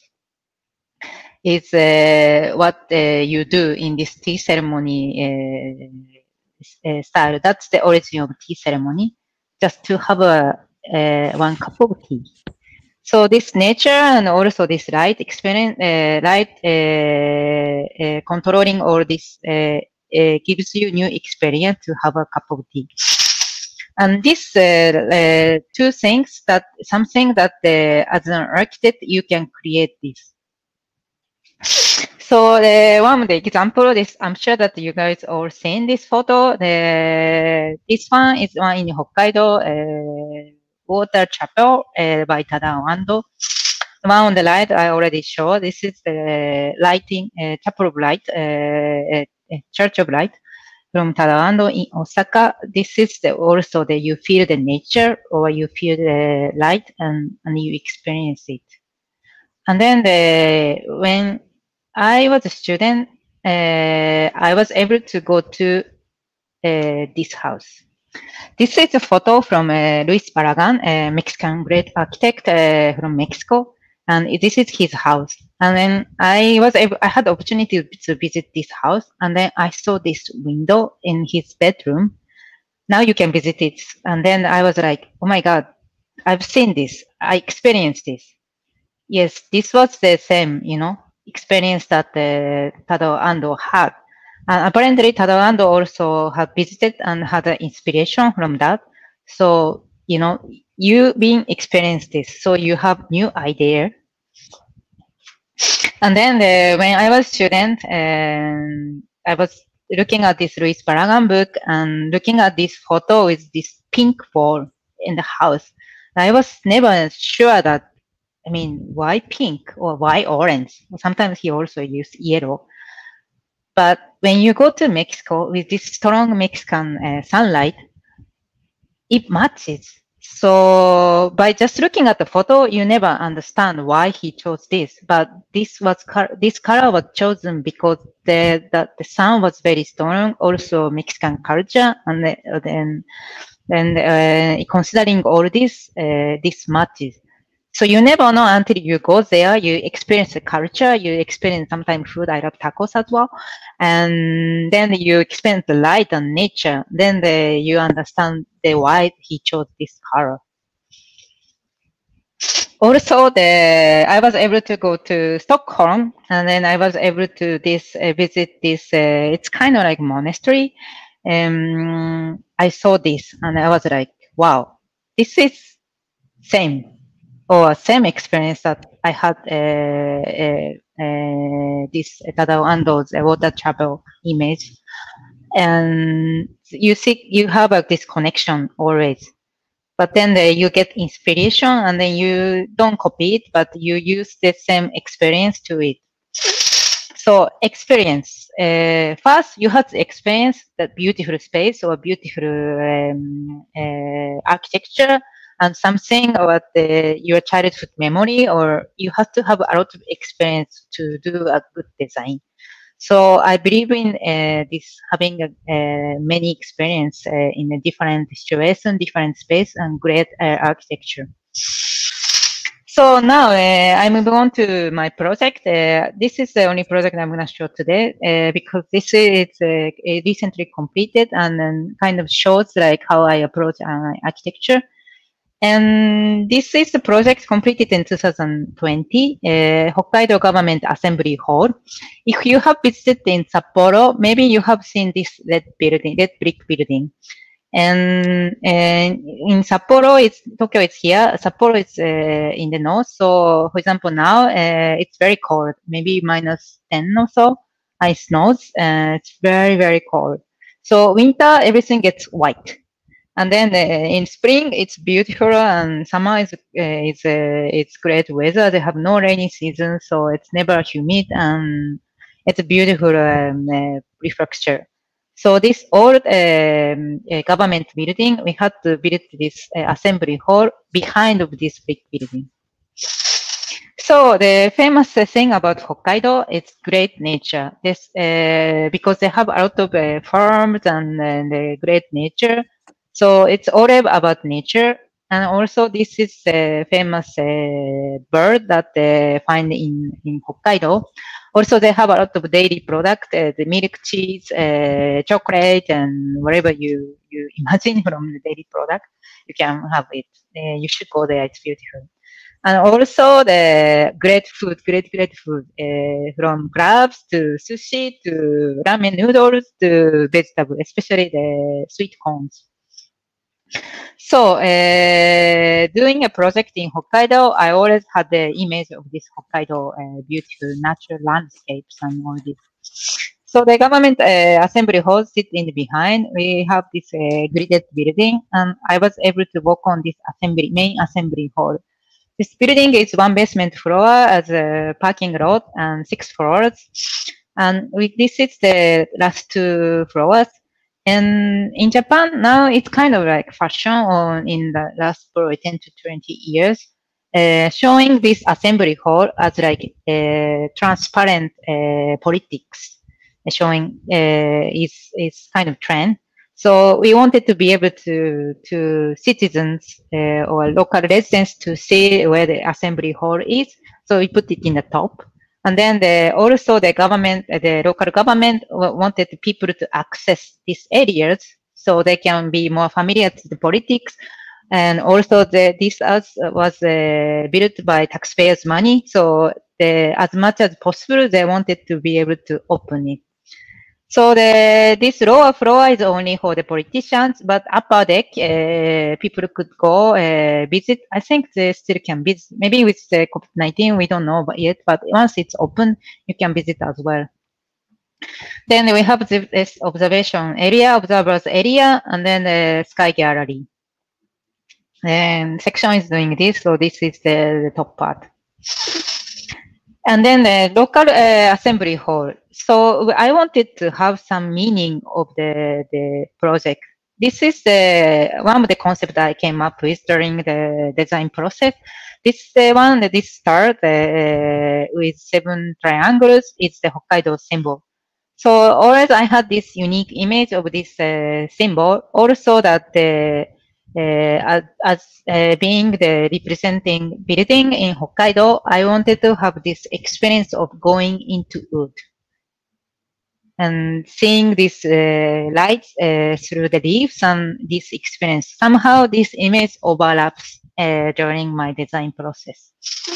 is uh, what uh, you do in this tea ceremony uh, uh, style. That's the origin of tea ceremony, just to have a uh, one cup of tea. So this nature and also this light experience, uh, light uh, uh, controlling all this uh, uh, gives you new experience to have a cup of tea. And this uh, uh, two things that something that uh, as an architect you can create this. So uh, one of the example is I'm sure that you guys all seen this photo. The this one is one in Hokkaido. Uh, Water Chapel uh, by Tadao Ando. The one on the right I already showed. This is the lighting, uh, Chapel of Light, uh, uh, Church of Light from Tadao Ando in Osaka. This is the, also the you feel the nature or you feel the light and, and you experience it. And then the, when I was a student, uh, I was able to go to uh, this house. This is a photo from uh, Luis Barragan, a Mexican great architect uh, from Mexico, and this is his house. And then I was able, I had the opportunity to visit this house, and then I saw this window in his bedroom. Now you can visit it, and then I was like, oh my God, I've seen this, I experienced this. Yes, this was the same, you know, experience that uh, Tadao Ando had. And apparently, Tadao Ando also have visited and had an inspiration from that. So, you know, you being experienced this, so you have new idea. And then the, when I was student, um, I was looking at this Luis Barragan book and looking at this photo with this pink wall in the house. I was never sure that I mean, why pink or why orange? Sometimes he also used yellow. But when you go to Mexico with this strong Mexican uh, sunlight, it matches. So by just looking at the photo, you never understand why he chose this. But this was this color was chosen because the the, the sun was very strong. Also Mexican culture, and then then uh, considering all this, uh, this matches. So you never know until you go there. You experience the culture. You experience sometimes food. I love tacos as well, and then you experience the light and nature. Then the, you understand the why he chose this color. Also, the I was able to go to Stockholm, and then I was able to this uh, visit this. Uh, it's kind of like monastery. Um, I saw this, and I was like, wow, this is same. Or same experience that I had uh, uh, uh, this Tadao Ando's uh, water travel image, and you see you have a this connection always, but then the, you get inspiration, and then you don't copy it, but you use the same experience to it. So experience uh, first, you have to experience that beautiful space or beautiful um, uh, architecture. And something about the, your childhood memory, or you have to have a lot of experience to do a good design. So I believe in uh, this having a, uh, many experience uh, in a different situation, different space, and great uh, architecture. So now uh, I move on to my project. Uh, this is the only project I'm going to show today uh, because this is uh, recently completed and then kind of shows like how I approach uh, architecture. And this is the project completed in two thousand twenty, uh, Hokkaido Government Assembly Hall. If you have visited in Sapporo, maybe you have seen this red building, red brick building. And, and in Sapporo, it's, Tokyo is here, Sapporo is uh, in the north. So, for example, now uh, it's very cold, maybe minus ten or so. It snows, uh, it's very, very cold. So winter, everything gets white. And then uh, in spring, it's beautiful, and summer is uh, it's uh, it's great weather. They have no rainy season, so it's never humid, and it's a beautiful um, uh, prefecture. So this old um, uh, government building, we had to build this uh, assembly hall behind of this big building. So the famous thing about Hokkaido is great nature. This uh, because they have a lot of uh, farms and, and uh, great nature. So it's all about nature, and also this is a famous uh, bird that they find in, in Hokkaido. Also, they have a lot of dairy product, uh, the milk, cheese, uh, chocolate, and whatever you, you imagine from the dairy product, you can have it. Uh, you should go there, it's beautiful. And also the great food, great, great food, uh, from crabs to sushi to ramen noodles to vegetable, especially the sweet corns. So, uh, doing a project in Hokkaido, I always had the image of this Hokkaido uh, beautiful natural landscapes and all this. So the government uh, assembly hall sits in the behind. We have this uh, gridded building, and I was able to walk on this assembly main assembly hall. This building is one basement floor as a parking lot and six floors. And with this is the last two floors. And in Japan, now it's kind of like fashion on in the last probably ten to twenty years, uh, showing this assembly hall as like uh, transparent uh, politics, showing uh, is is kind of trend. So we wanted to be able to to citizens uh, or local residents to see where the assembly hall is. So we put it in the top. And then the, also the government, the local government wanted people to access these areas so they can be more familiar to the politics. And also the, this was uh, built by taxpayers' money. So the, as much as possible, they wanted to be able to open it. So the, this lower floor is only for the politicians, but upper deck, uh, people could go uh, visit. I think they still can visit. Maybe with the COVID nineteen, we don't know yet, but once it's open, you can visit as well. Then we have this observation area, observers area, and then the sky gallery. And section is doing this, so this is the, the top part. And then the local uh, assembly hall. So I wanted to have some meaning of the, the project. This is the, one of the concepts I came up with during the design process. This uh, one, this star uh, with seven triangles, is the Hokkaido symbol. So always I had this unique image of this uh, symbol. Also that the Uh, as, as uh, being the representing building in Hokkaido, I wanted to have this experience of going into wood and seeing these uh, lights uh, through the leaves and this experience. Somehow this image overlaps uh, during my design process.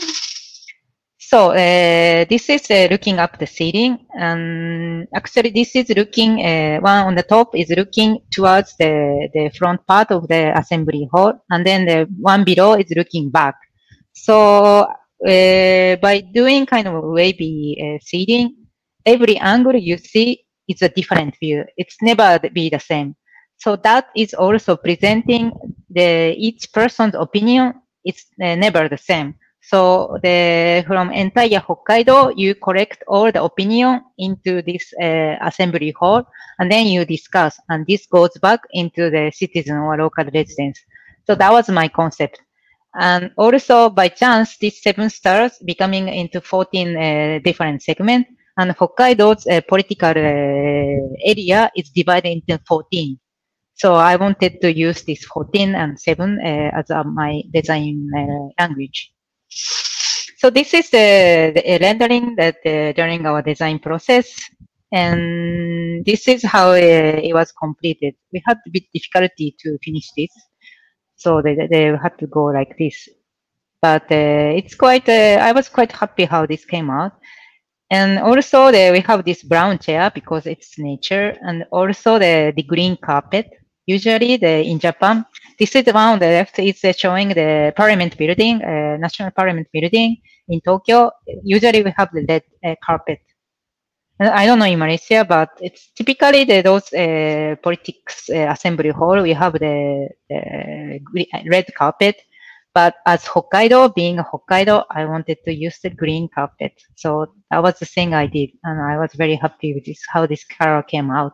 So uh, this is uh, looking up the ceiling, and actually this is looking, uh, one on the top is looking towards the, the front part of the assembly hall, and then the one below is looking back. So uh, by doing kind of wavy uh, ceiling, every angle you see is a different view. It's never be the same. So that is also presenting the each person's opinion. It's uh, never the same. So the, from entire Hokkaido, you collect all the opinion into this uh, assembly hall, and then you discuss, and this goes back into the citizen or local residents. So that was my concept. And also by chance, these seven stars becoming into fourteen uh, different segments, and Hokkaido's uh, political uh, area is divided into fourteen. So I wanted to use this fourteen and seven uh, as uh, my design uh, language. So this is the, the rendering that uh, during our design process, and this is how uh, it was completed. We had a bit difficulty to finish this, so they, they had to go like this. But uh, it's quite, uh, I was quite happy how this came out. And also the, we have this brown chair because it's nature, and also the, the green carpet. Usually the, in Japan, this is the one on the left is uh, showing the parliament building, uh, national parliament building in Tokyo. Usually we have the red uh, carpet. And I don't know in Malaysia, but it's typically the, those uh, politics uh, assembly hall, we have the, the red carpet. But as Hokkaido, being a Hokkaido, I wanted to use the green carpet. So that was the thing I did. And I was very happy with this, how this color came out.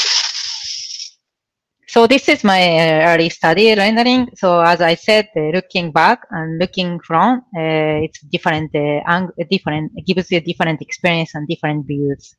So this is my uh, early study rendering. So as I said, uh, looking back and looking front, uh, it's different, uh, ang different, it gives you a different experience and different views.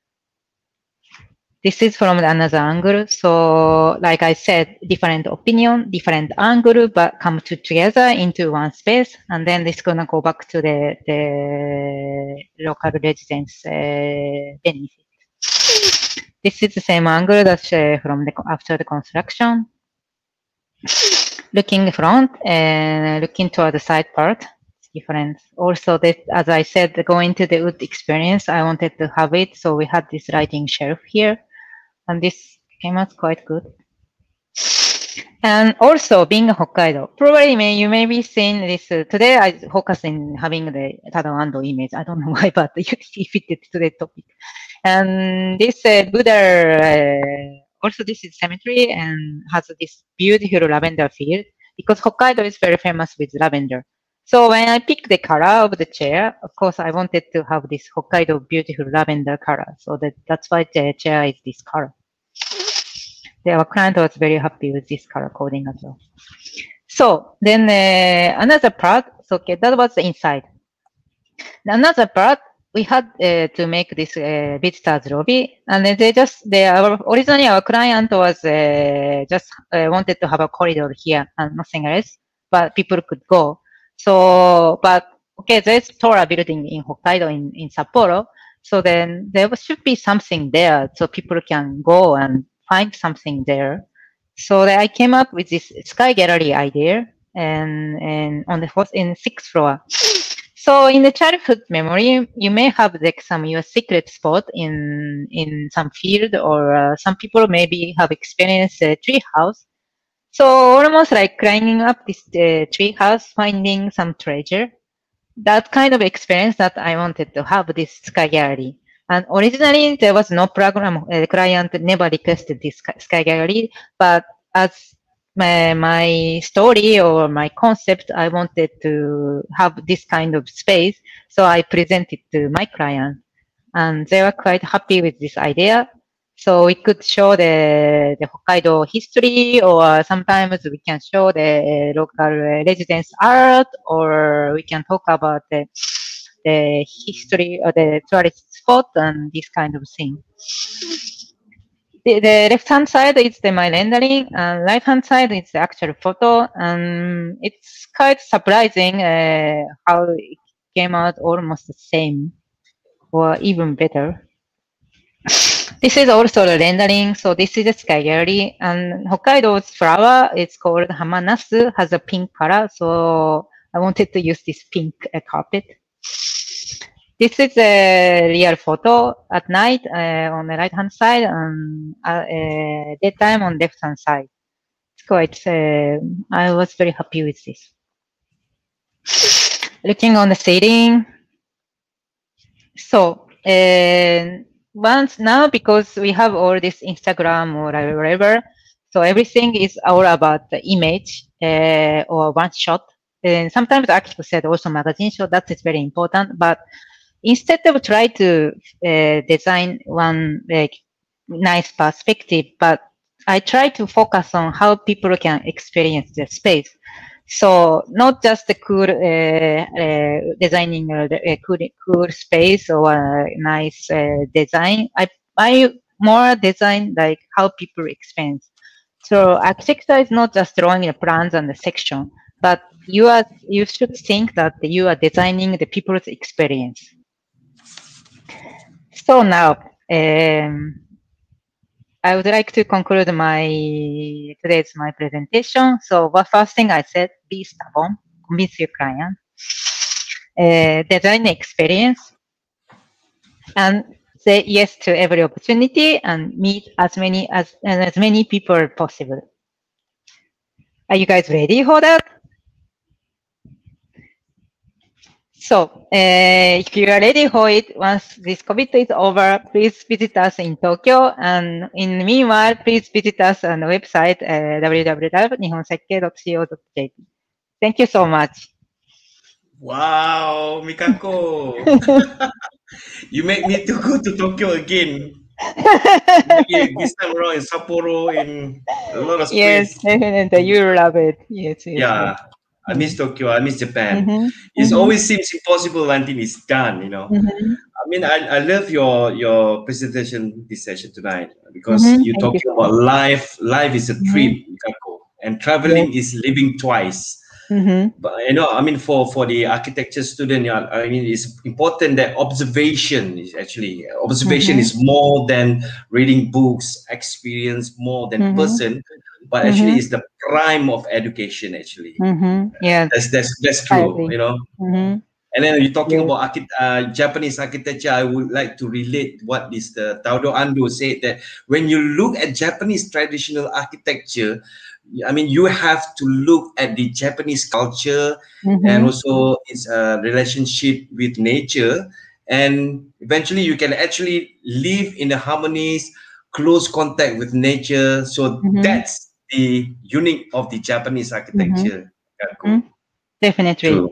This is from another angle. So like I said, different opinion, different angle, but come to together into one space. And then it's going to go back to the, the local residents' uh, benefit. This is the same angle that's uh, from the, after the construction. Looking front and looking toward the side part, it's different. Also, that, as I said, going to the wood experience, I wanted to have it. So we had this writing shelf here. And this came out quite good. And also, being a Hokkaido, probably may, you may be seeing this. Uh, today, I focus in having the Tadao Ando image. I don't know why, but it fitted to the topic. And this uh, Buddha, uh, also this is cemetery and has this beautiful lavender field because Hokkaido is very famous with lavender. So when I picked the color of the chair, of course, I wanted to have this Hokkaido beautiful lavender color. So that, that's why the chair is this color. The, our client was very happy with this color coding as well. So then uh, another part, so okay, that was the inside. Another part, we had uh, to make this uh, visitors lobby, and they just, they are, originally our client was uh, just uh, wanted to have a corridor here and nothing else, but people could go. So, but okay, there's Tora building in Hokkaido in, in Sapporo. So then there should be something there so people can go and find something there. So I came up with this sky gallery idea and, and on the fourth, in sixth floor. So in the childhood memory, you may have like some your secret spot in, in some field, or uh, some people maybe have experienced a tree house. So almost like climbing up this uh, tree house, finding some treasure. That kind of experience that I wanted to have this sky gallery. And originally there was no program, uh, the client never requested this sky gallery, but as my, my story or my concept, I wanted to have this kind of space. So I presented to my client and they were quite happy with this idea. So we could show the, the Hokkaido history, or sometimes we can show the local residents' art, or we can talk about the, the history of the tourist spot and this kind of thing. The, the left-hand side is the my rendering, and right-hand side is the actual photo, and it's quite surprising uh, how it came out almost the same, or even better. This is also the rendering, so this is a sky gallery, and Hokkaido's flower is called Hamanasu, has a pink color, so I wanted to use this pink uh, carpet. This is a real photo at night uh, on the right-hand side and uh, uh, daytime on left-hand side. It's quite, uh, I was very happy with this. Looking on the ceiling. So, uh, once now, because we have all this Instagram or whatever, so everything is all about the image uh, or one shot. And sometimes architects said also magazine shot, that is very important, but instead of try to uh, design one like nice perspective, but I try to focus on how people can experience the space. So not just the cool uh, uh, designing a, a cool, cool space or a nice uh, design. I I more design like how people experience. So architecture is not just drawing the plans and the section, but you are you should think that you are designing the people's experience. So now, um, I would like to conclude my today's my presentation. So, what first thing I said: be stubborn, convince your client, uh, design the experience, and say yes to every opportunity, and meet as many as and as many people as possible. Are you guys ready for that? So, uh, if you are ready for it, once this COVID is over, please visit us in Tokyo. And in the meanwhile, please visit us on the website, uh, w w w dot nihon sekkei dot co dot j p. Thank you so much. Wow, Mikako. You make me to go to Tokyo again. Maybe this time around in Sapporo, in a lot of Yes, space. definitely. You love it. Yes, yes. Yeah. I miss Tokyo. I miss Japan. Mm-hmm. It Mm-hmm. always seems impossible until it's done. You know. Mm-hmm. I mean, I, I love your your presentation this session tonight because Mm-hmm. you're Thank talking you so about much. life. Life is a trip, Mikako, and traveling is living twice. Mm-hmm. But you know, I mean, for for the architecture student, yeah, I mean, it's important that observation is actually observation Mm-hmm. is more than reading books, experience more than Mm-hmm. person, but actually it's the prime of education. Actually, Mm-hmm. Yeah, that's that's that's I true. agree. You know. Mm-hmm. And then you're talking Yes. about archi- uh, Japanese architecture. I would like to relate what is the Taudo Ando said, that when you look at Japanese traditional architecture, I mean, you have to look at the Japanese culture Mm-hmm. and also its uh, relationship with nature. And eventually you can actually live in a harmonious, close contact with nature. So Mm-hmm. that's the unique of the Japanese architecture. Mm-hmm. Definitely. True.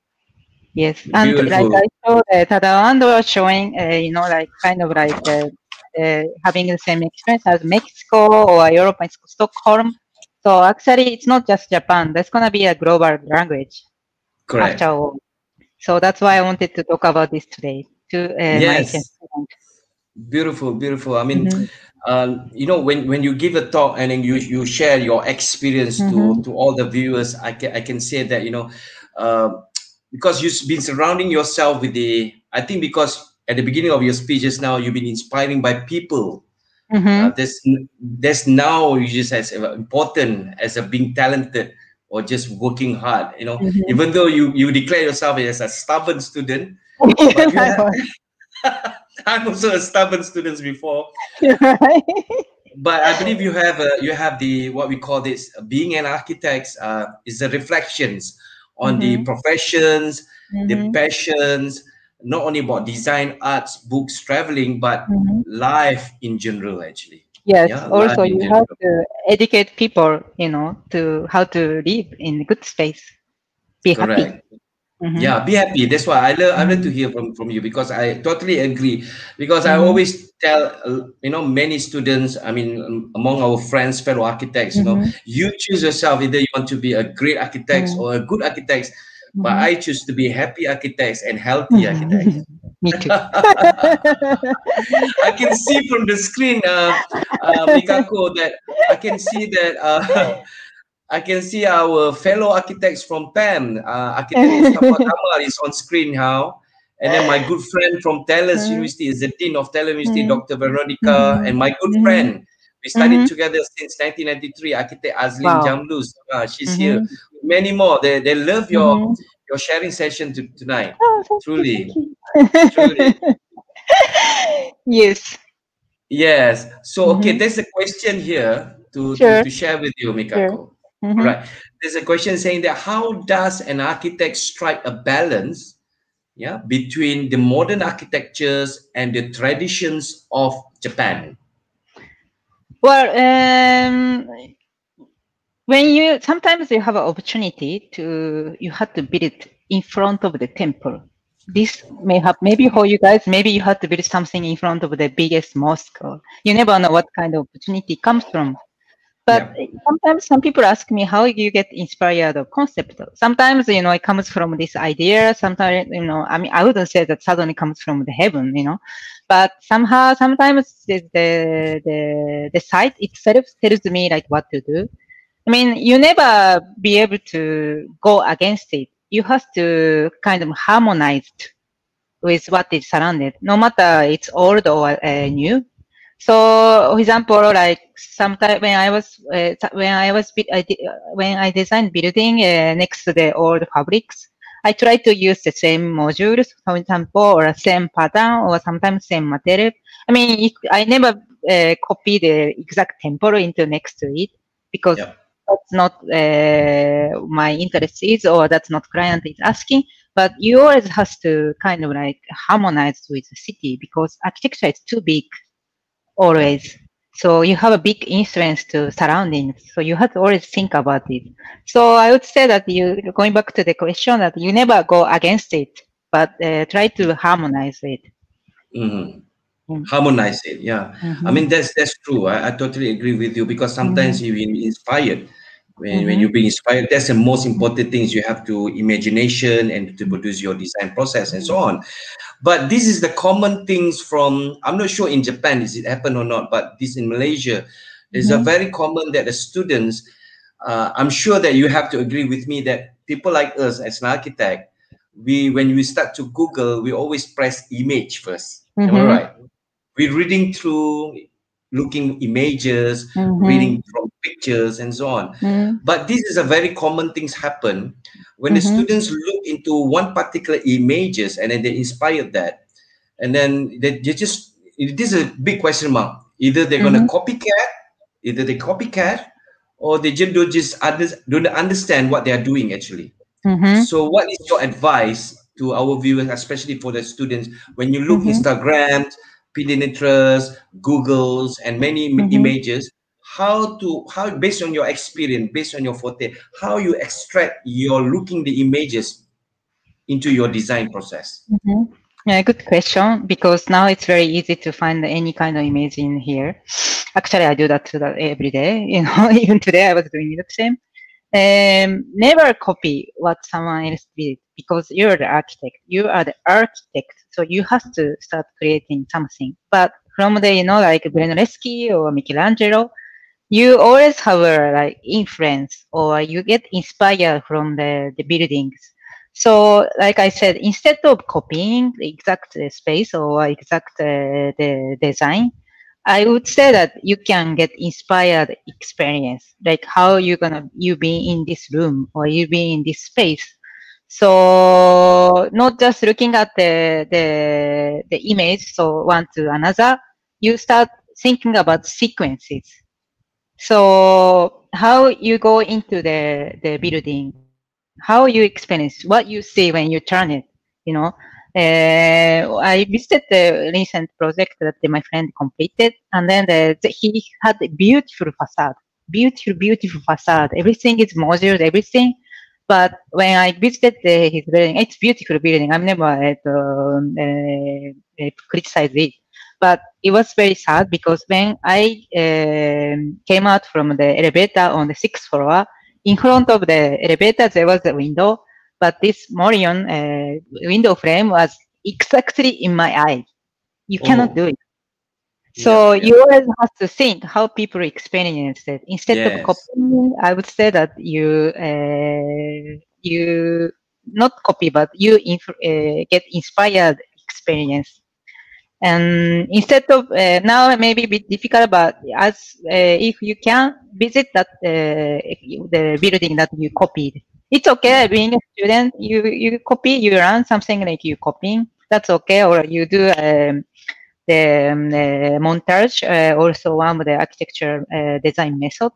Yes, and like Beautiful. I saw that Tadawando was showing, uh, you know, like kind of like uh, uh, having the same experience as Mexico or Europe and Stockholm. So actually, it's not just Japan. That's gonna be a global language Correct. after all. So that's why I wanted to talk about this today to uh, my Yes. students. Beautiful, beautiful. I mean, Mm-hmm. um, you know, when when you give a talk and then you you share your experience Mm-hmm. to to all the viewers, I can I can say that, you know, uh, because you've been surrounding yourself with the, I think because at the beginning of your speech just now, you've been inspiring by people. Mm-hmm. Uh, there's there's now you just as important as a being talented or just working hard. You know, Mm-hmm. even though you you declare yourself as a stubborn student, but you have, I'm also a stubborn student before. Right. But I believe you have a, you have the what we call this being an architect uh, is the reflections on Mm-hmm. the professions, the Mm-hmm. passions, not only about design, arts, books, traveling, but Mm-hmm. life in general. Actually, Yes. Yeah, Also, large in you have general. to educate people, you know, to how to live in a good space. Be happy. Correct. Mm-hmm. Yeah, be happy. That's why I love. I love to Mm-hmm. hear from from you because I totally agree. Because I Mm-hmm. always tell uh, you know many students. I mean, um, among our friends, fellow architects. You know, Mm-hmm. you choose yourself. Either you want to be a great architect or a good architect. But Mm-hmm. I choose to be happy architects and healthy architects. Me too. I can see from the screen, uh, uh, Mikako, that I can see that. Uh, I can see our fellow architects from P A M, uh, Architect Mustafa Kamal is on screen now. And then my good friend from Taylor's University is the Dean of Taylor University, Doctor Veronica, and my good Mm-hmm. friend. We studied together since nineteen ninety-three, Architect Azlin Wow. Jamlus. Uh, she's here. Mm-hmm. Many more. They, they love your, Mm-hmm. your sharing session to, tonight. Oh, thank Truly. you, thank Truly. you. Yes. Yes. So, okay, Mm-hmm. there's a question here to, to, Sure. to share with you, Sure. Mikako. All Mm-hmm. right. There's a question saying that how does an architect strike a balance, yeah, between the modern architectures and the traditions of Japan? Well, um, when you sometimes you have an opportunity to you have to build it in front of the temple. This may have maybe for you guys, maybe you have to build something in front of the biggest mosque. Or you never know what kind of opportunity comes from. But Yeah. sometimes some people ask me how you get inspired of concept. Sometimes, you know, it comes from this idea. Sometimes, you know, I mean, I wouldn't say that suddenly comes from the heaven, you know, but somehow, sometimes the, the, the, the site itself tells me like what to do. I mean, you never be able to go against it. You have to kind of harmonize with what is surrounded, no matter it's old or uh, new. So, for example, like sometimes when I was uh, when I was I did, when I designed building uh, next to the old fabrics, I try to use the same modules, for example, or same pattern, or sometimes same material. I mean, it, I never uh, copy the exact temple into next to it because Yeah. that's not uh, my interest is, or that's not client is asking. But you always has to kind of like harmonize with the city because architecture is too big always. So you have a big influence to surroundings. So you have to always think about it. So I would say that you, going back to the question, that you never go against it, but uh, try to harmonize it. Mm-hmm. Mm. Harmonize it. Yeah. I Mm-hmm. mean, that's that's true. I, I totally agree with you because sometimes Mm-hmm. you been inspired. When, when Mm-hmm. you're being inspired, that's the most important things. You have to imagination and to produce your design process and so on. But this is the common things from, I'm not sure in Japan, is it happen or not, but this in Malaysia is a Mm-hmm. very common that the students, uh, I'm sure that you have to agree with me that people like us as an architect, we when we start to Google, we always press image first. Am I Mm-hmm. right? We're reading through, looking images, Mm-hmm. reading from pictures and so on. Mm-hmm. But this is a very common things happen when the Mm-hmm. students look into one particular images and then they inspired that, and then they, they just, this is a big question mark. Either they're going to Mm-hmm. copycat, either they copycat, or they just don't just under, don't understand what they are doing actually. Mm-hmm. So, what is your advice to our viewers, especially for the students, when you look Mm-hmm. Instagram, Pinterest, Googles, and many im- Mm-hmm. images? How to how based on your experience, based on your forte, how you extract your looking the images into your design process? Mm-hmm. Yeah, good question. Because now it's very easy to find any kind of image in here. Actually, I do that to that every day. You know, even today I was doing the same. Um, never copy what someone else did because you're the architect. You are the architect, so you have to start creating something. But from the, you know, like Brunelleschi or Michelangelo, you always have a like influence or you get inspired from the, the buildings. So, like I said, instead of copying the exact uh, space or exact uh, the design, I would say that you can get inspired experience, like how you gonna you be in this room or you be in this space. So not just looking at the the the image, so one to another, you start thinking about sequences. So how you go into the the building, how you experience what you see when you turn it, you know, uh, I visited the recent project that my friend completed, and then the, the, he had a beautiful facade, beautiful, beautiful facade. Everything is modular, everything. But when I visited the, his building, it's beautiful building. I've never uh, uh, uh, criticized it. But it was very sad because when I uh, came out from the elevator on the sixth floor, in front of the elevator there was a window, but this Morion uh, window frame was exactly in my eye. You cannot Oh. do it. So Yeah, yeah. you always have to think how people experience it. Instead Yes. of copying, I would say that you uh, you not copy, but you inf- uh, get inspired experience. And instead of uh, now it may be a bit difficult, but as uh, if you can visit that uh, if you, the building that you copied, it's okay. Being a student, you you copy, you learn something like you copying. That's okay, or you do um, the um, uh, montage, uh, also one of the architecture uh, design method.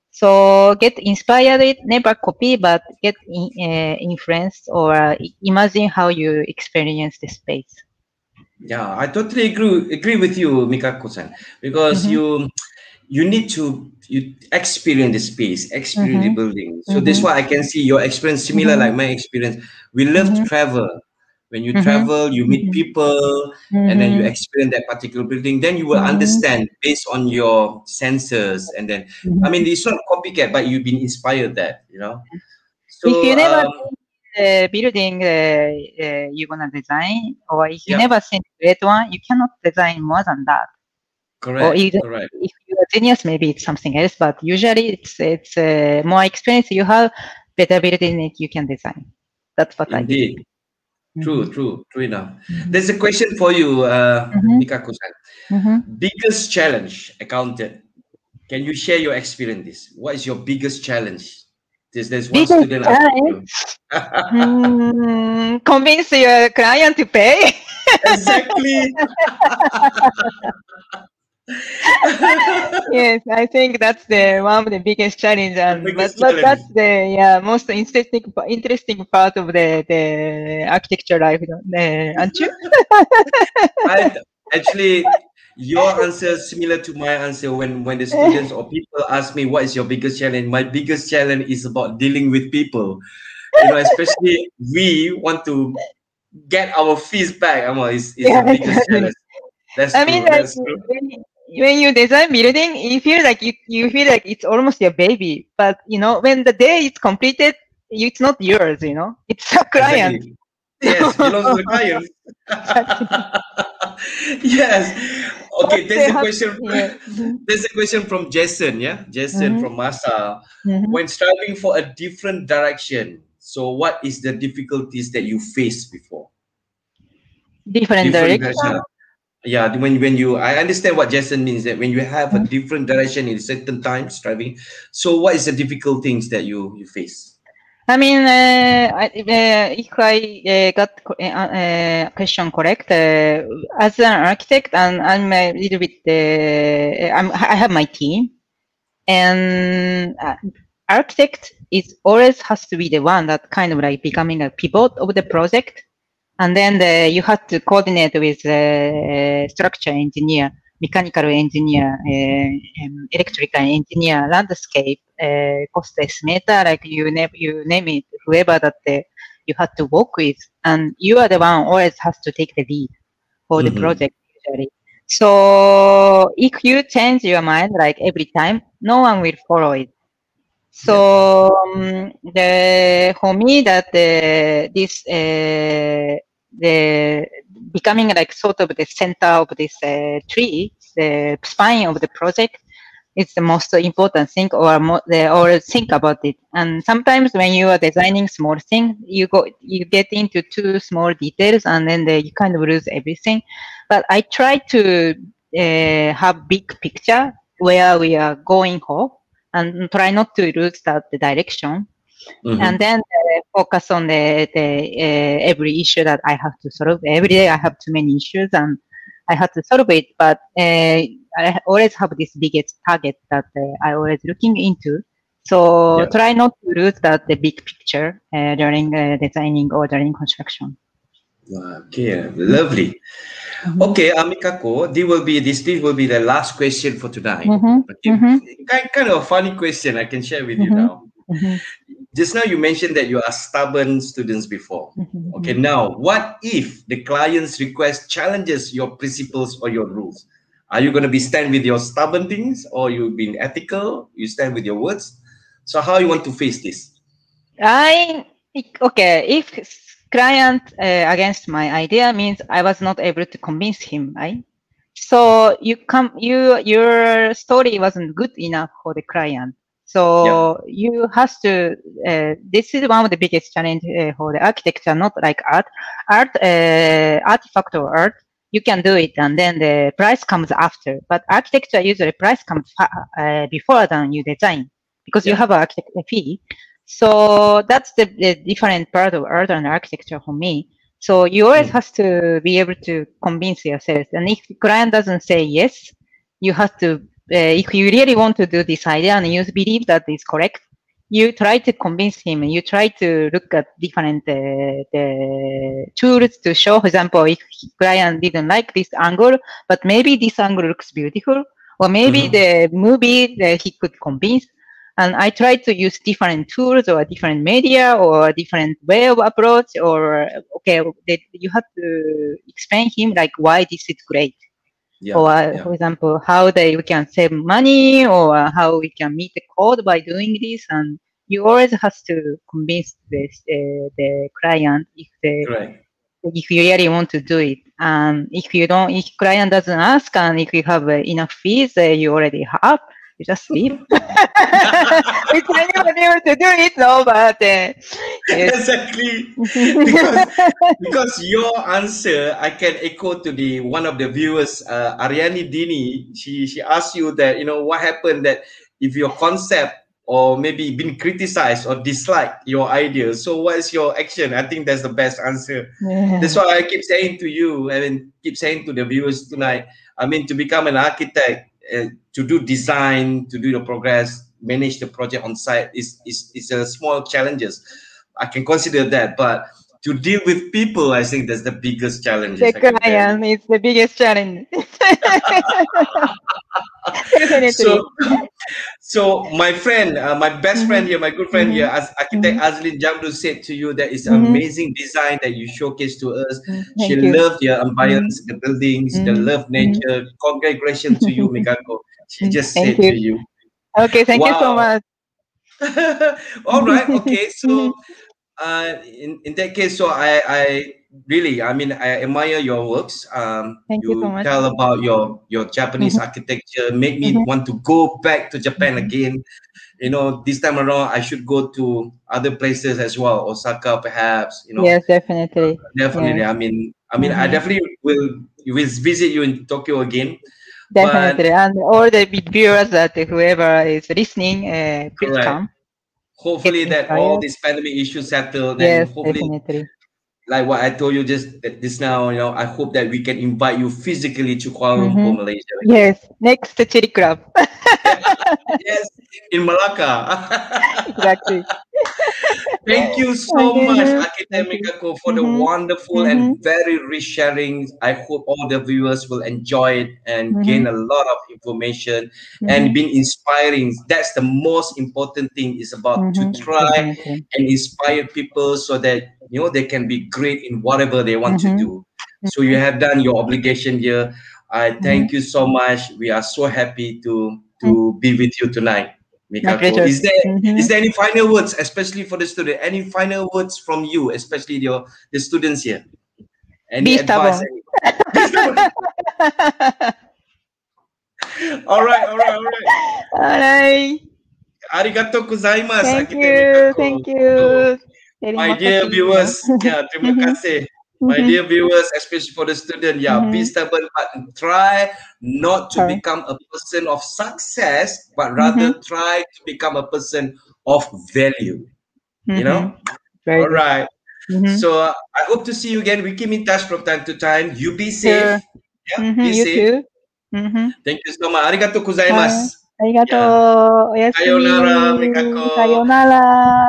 So get inspired, it never copy, but get in, uh, influenced or uh, imagine how you experience the space. Yeah, I totally agree agree with you, Mikako-san, because Mhm. you you need to you experience the space, experience the Mhm. building. So that's Mhm. why I can see your experience similar Mhm. like my experience. We love to Mhm. travel. When you Mhm. travel, you meet Mhm. people, and then you Mhm. experience that particular building. Then you will Mhm. understand based on your senses, and then I mean Mhm. it's not copycat, but you've been inspired that you know. If So you never um, seen the building uh, uh, you're gonna design, or if you yeah, never seen the great one, you cannot design more than that. Or correct, either correct. if you're a genius, maybe it's something else. But usually, it's it's uh, more experience you have, better building you can design. That's what I believe. Indeed. Mhm. True, true, true enough. Mhm. There's a question for you, uh, Mhm. Mikako-san. Mhm. Biggest challenge accounted. Can you share your experience? What is your biggest challenge? There's, there's one Biggest student asking challenge, you. hmm, convince your client to pay. Exactly. Yes, I think that's the one of the biggest challenge, The and but biggest but challenge. that's the yeah most interesting pa- interesting part of the the architecture life, you know, uh, aren't you? I actually your answer is similar to my answer when when the students or people ask me what is your biggest challenge. My biggest challenge is about dealing with people. You know, especially we want to get our fees back. Amo, is is the Yeah, biggest exactly. challenge. That's I mean, true. like That's true. when you, when you design building, you feel like you you feel like it's almost your baby, but you know when the day it's completed, it's not yours. You know, it's a client. Exactly. Yes, belongs to the client. Exactly. Yes. But Okay, there's they a have, question. yeah. Mm-hmm. There's a question from Jason. Yeah, Jason Mm-hmm. from Masa. Mm-hmm. When striving for a different direction, so what is the difficulties that you faced before? Different Different direction. direction. Yeah, when when you I understand what Jason means that when you have a different direction in certain times striving. So what is the difficult things that you you face? I mean, uh, I, uh, if I uh, got co- uh, uh, question correct, uh, as an architect, and I'm a little bit, uh, I'm, I have my team, and uh, architect is always has to be the one that kind of like becoming a pivot of the project, and then the, you have to coordinate with uh, structure engineer, mechanical engineer, uh, um, electrical engineer, landscape, uh, cost estimator, like you name, you name it, whoever that uh, you have to work with. And you are the one always has to take the lead for the Mm-hmm. project usually. So if you change your mind like every time, no one will follow it. Yep. So um, the for me that the this uh, the becoming like sort of the center of this uh, tree, the spine of the project, is the most important thing, or mo- the, or think about it. And sometimes when you are designing small things, you go you get into too small details, and then the, you kind of lose everything. But I try to uh, have big picture where we are going for, and try not to lose that the direction, and Mm-hmm. then uh, focus on the, the uh, every issue that I have to solve. Every day I have too many issues and I have to solve it, but uh, I always have this biggest target that uh, I always looking into. So Yeah. try not to lose that the big picture uh, during uh, designing or during construction. Okay, lovely. Mm-hmm. Okay, uh, Mikako, this will be this, this will be the last question for tonight. Mm-hmm. Okay. Mm-hmm. Kind, kind of a funny question I can share with mm-hmm. you now. Mm-hmm. Just now you mentioned that you are stubborn students before. Mm-hmm. Okay, now what if the client's request challenges your principles or your rules? Are you going to be stand with your stubborn things, or you being ethical? You stand with your words? So how you want to face this? I okay. If client uh, against my idea means I was not able to convince him, right? So you come, you your story wasn't good enough for the client. So yeah. you have to. Uh, this is one of the biggest challenge uh, for the architecture, not like art. Art, uh, artifact or art, you can do it, and then the price comes after. But architecture usually price comes uh, before than you design, because yeah. you have an architect fee. So that's the, the different part of art and architecture for me. So you always mm. have to be able to convince yourself. And if the client doesn't say yes, you have to, uh, if you really want to do this idea and you believe that is correct, you try to convince him. You try to look at different uh, the tools to show, for example, if client didn't like this angle, but maybe this angle looks beautiful, or maybe mm-hmm. the movie that he could convince. And I try to use different tools or different media or different way of approach, or, okay, they, you have to explain him like why this is great. Yeah, or, yeah. for example, how they we can save money, or how we can meet the code by doing this. And you always have to convince this, uh, the client if they, right. if you really want to do it. And if you don't, if client doesn't ask, and if you have uh, enough fees, uh, you already have, you just leave. We can't even be able to do it, no, but uh, yes. Exactly. because, because your answer, I can echo to the one of the viewers, uh, Ariani Dini. She she asked you that, you know, what happened that if your concept or maybe been criticized or disliked your idea, so what is your action? I think that's the best answer. Yeah. That's why I keep saying to you, I mean, keep saying to the viewers tonight, I mean, to become an architect, Uh, to do design, to do the progress, manage the project on site is is is a small challenges. I can consider that, but to deal with people, I think that's the biggest challenge. The client is the biggest challenge. so, so my friend, uh, my best mm-hmm. friend here, my good friend mm-hmm. here, as architect mm-hmm. Azlin Jamdu said to you, that is mm-hmm. amazing design that you showcased to us. Mm-hmm. She you. loved your ambience, mm-hmm. the buildings, mm-hmm. the love nature. Mm-hmm. Congratulations to you, Mikako. She just thank said you. to you. Okay, thank wow. you so much. All right. Okay. So, uh, in in that case, so I I really, I mean, I admire your works. Um, Thank you, you so much. tell about your your Japanese mm-hmm. architecture, make me mm-hmm. want to go back to Japan mm-hmm. again. You know, this time around, I should go to other places as well, Osaka, perhaps. You know, yes, definitely, uh, definitely. yes. I mean, I mean, mm-hmm. I definitely will will visit you in Tokyo again. Definitely, but, and all the viewers that whoever is listening, uh, please correct. come. Hopefully that all these pandemic issues settle. Yes, and hopefully, definitely. Like what I told you just this now, you know, I hope that we can invite you physically to Kuala Lumpur, mm-hmm. Malaysia. Yes, next to Chili Club. Yes, in Malacca. Exactly. Thank you so okay. much, Architect Mikako, for mm-hmm. the wonderful mm-hmm. and very rich sharing. I hope all the viewers will enjoy it and mm-hmm. gain a lot of information mm-hmm. and been inspiring. That's the most important thing, is about mm-hmm. to try Definitely. and inspire people so that, you know, they can be great in whatever they want mm-hmm. to do. So you have done your obligation here. I thank mm-hmm. you so much. We are so happy to to mm-hmm. be with you tonight, Mikako. Is there mm-hmm. is there any final words, especially for the student? Any final words from you, especially your the students here? Any be advice? Be stubborn. all right, all right, all right. All right. Arigatou gozaimasu. Thank you. Thank you. So, my dear viewers, yeah, terima kasih. My dear viewers, especially for the student, yeah, mm-hmm. be stubborn, but try not to Sorry. become a person of success, but rather mm-hmm. try to become a person of value. Mm-hmm. You know? Very All right. Mm-hmm. So uh, I hope to see you again. We keep in touch from time to time. You be safe. Sure. Yeah, mm-hmm. be you safe. Too. Mm-hmm. Thank you so much. Arigatou gozaimasu. Arigatou. Yeah. Sayonara, Mikako. Sayonara.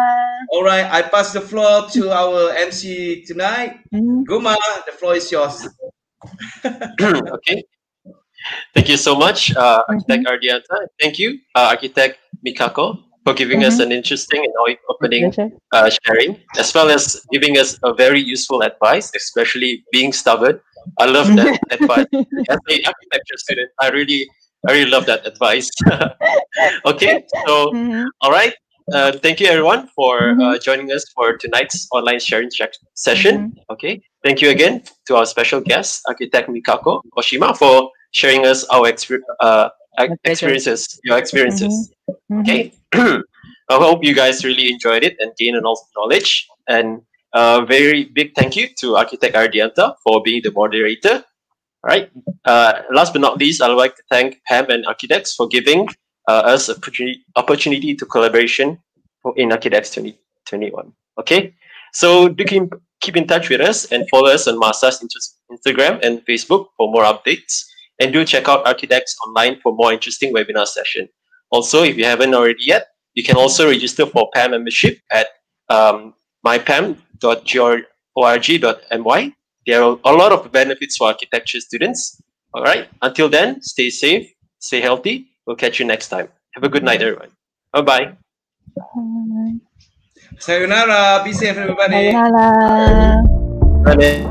All right, I pass the floor to our M C tonight. Mm. Guma, the floor is yours. Okay. Thank you so much, uh, Architect Mhm. Ardianta. Thank you, uh, Architect Mikako, for giving us Mhm. an interesting and eye-opening Pleasure. uh, sharing, as well as giving us a very useful advice, especially being stubborn. I love that advice. As an architecture student, I really, I really love that advice. Okay, so Mhm. all right. Uh, thank you everyone for Mhm. uh, joining us for tonight's online sharing check session. Mhm. Okay, thank you again to our special guest, Architect Mikako Oshima, for sharing us our exper- uh, My pleasure. experiences, your experiences. Mhm. Okay, I hope you guys really enjoyed it and gained a lot of knowledge. And a very big thank you to Architect Ardianta for being the moderator. All right. Uh, last but not least, I'd like to thank Pam and Architects for giving uh, us opportunity opportunity to collaboration for, in Architects twenty twenty-one. Okay. So do keep, keep in touch with us and follow us on Masa's Instagram and Facebook for more updates. And do check out Architects online for more interesting webinar session. Also, if you haven't already yet, you can also register for P A M membership at um, my pam dot org dot my. There are a lot of benefits for architecture students. All right. Until then, stay safe, stay healthy. We'll catch you next time. Have a good night, everyone. Bye-bye. Bye. Sayonara. Be safe, everybody. Sayonara. Bye.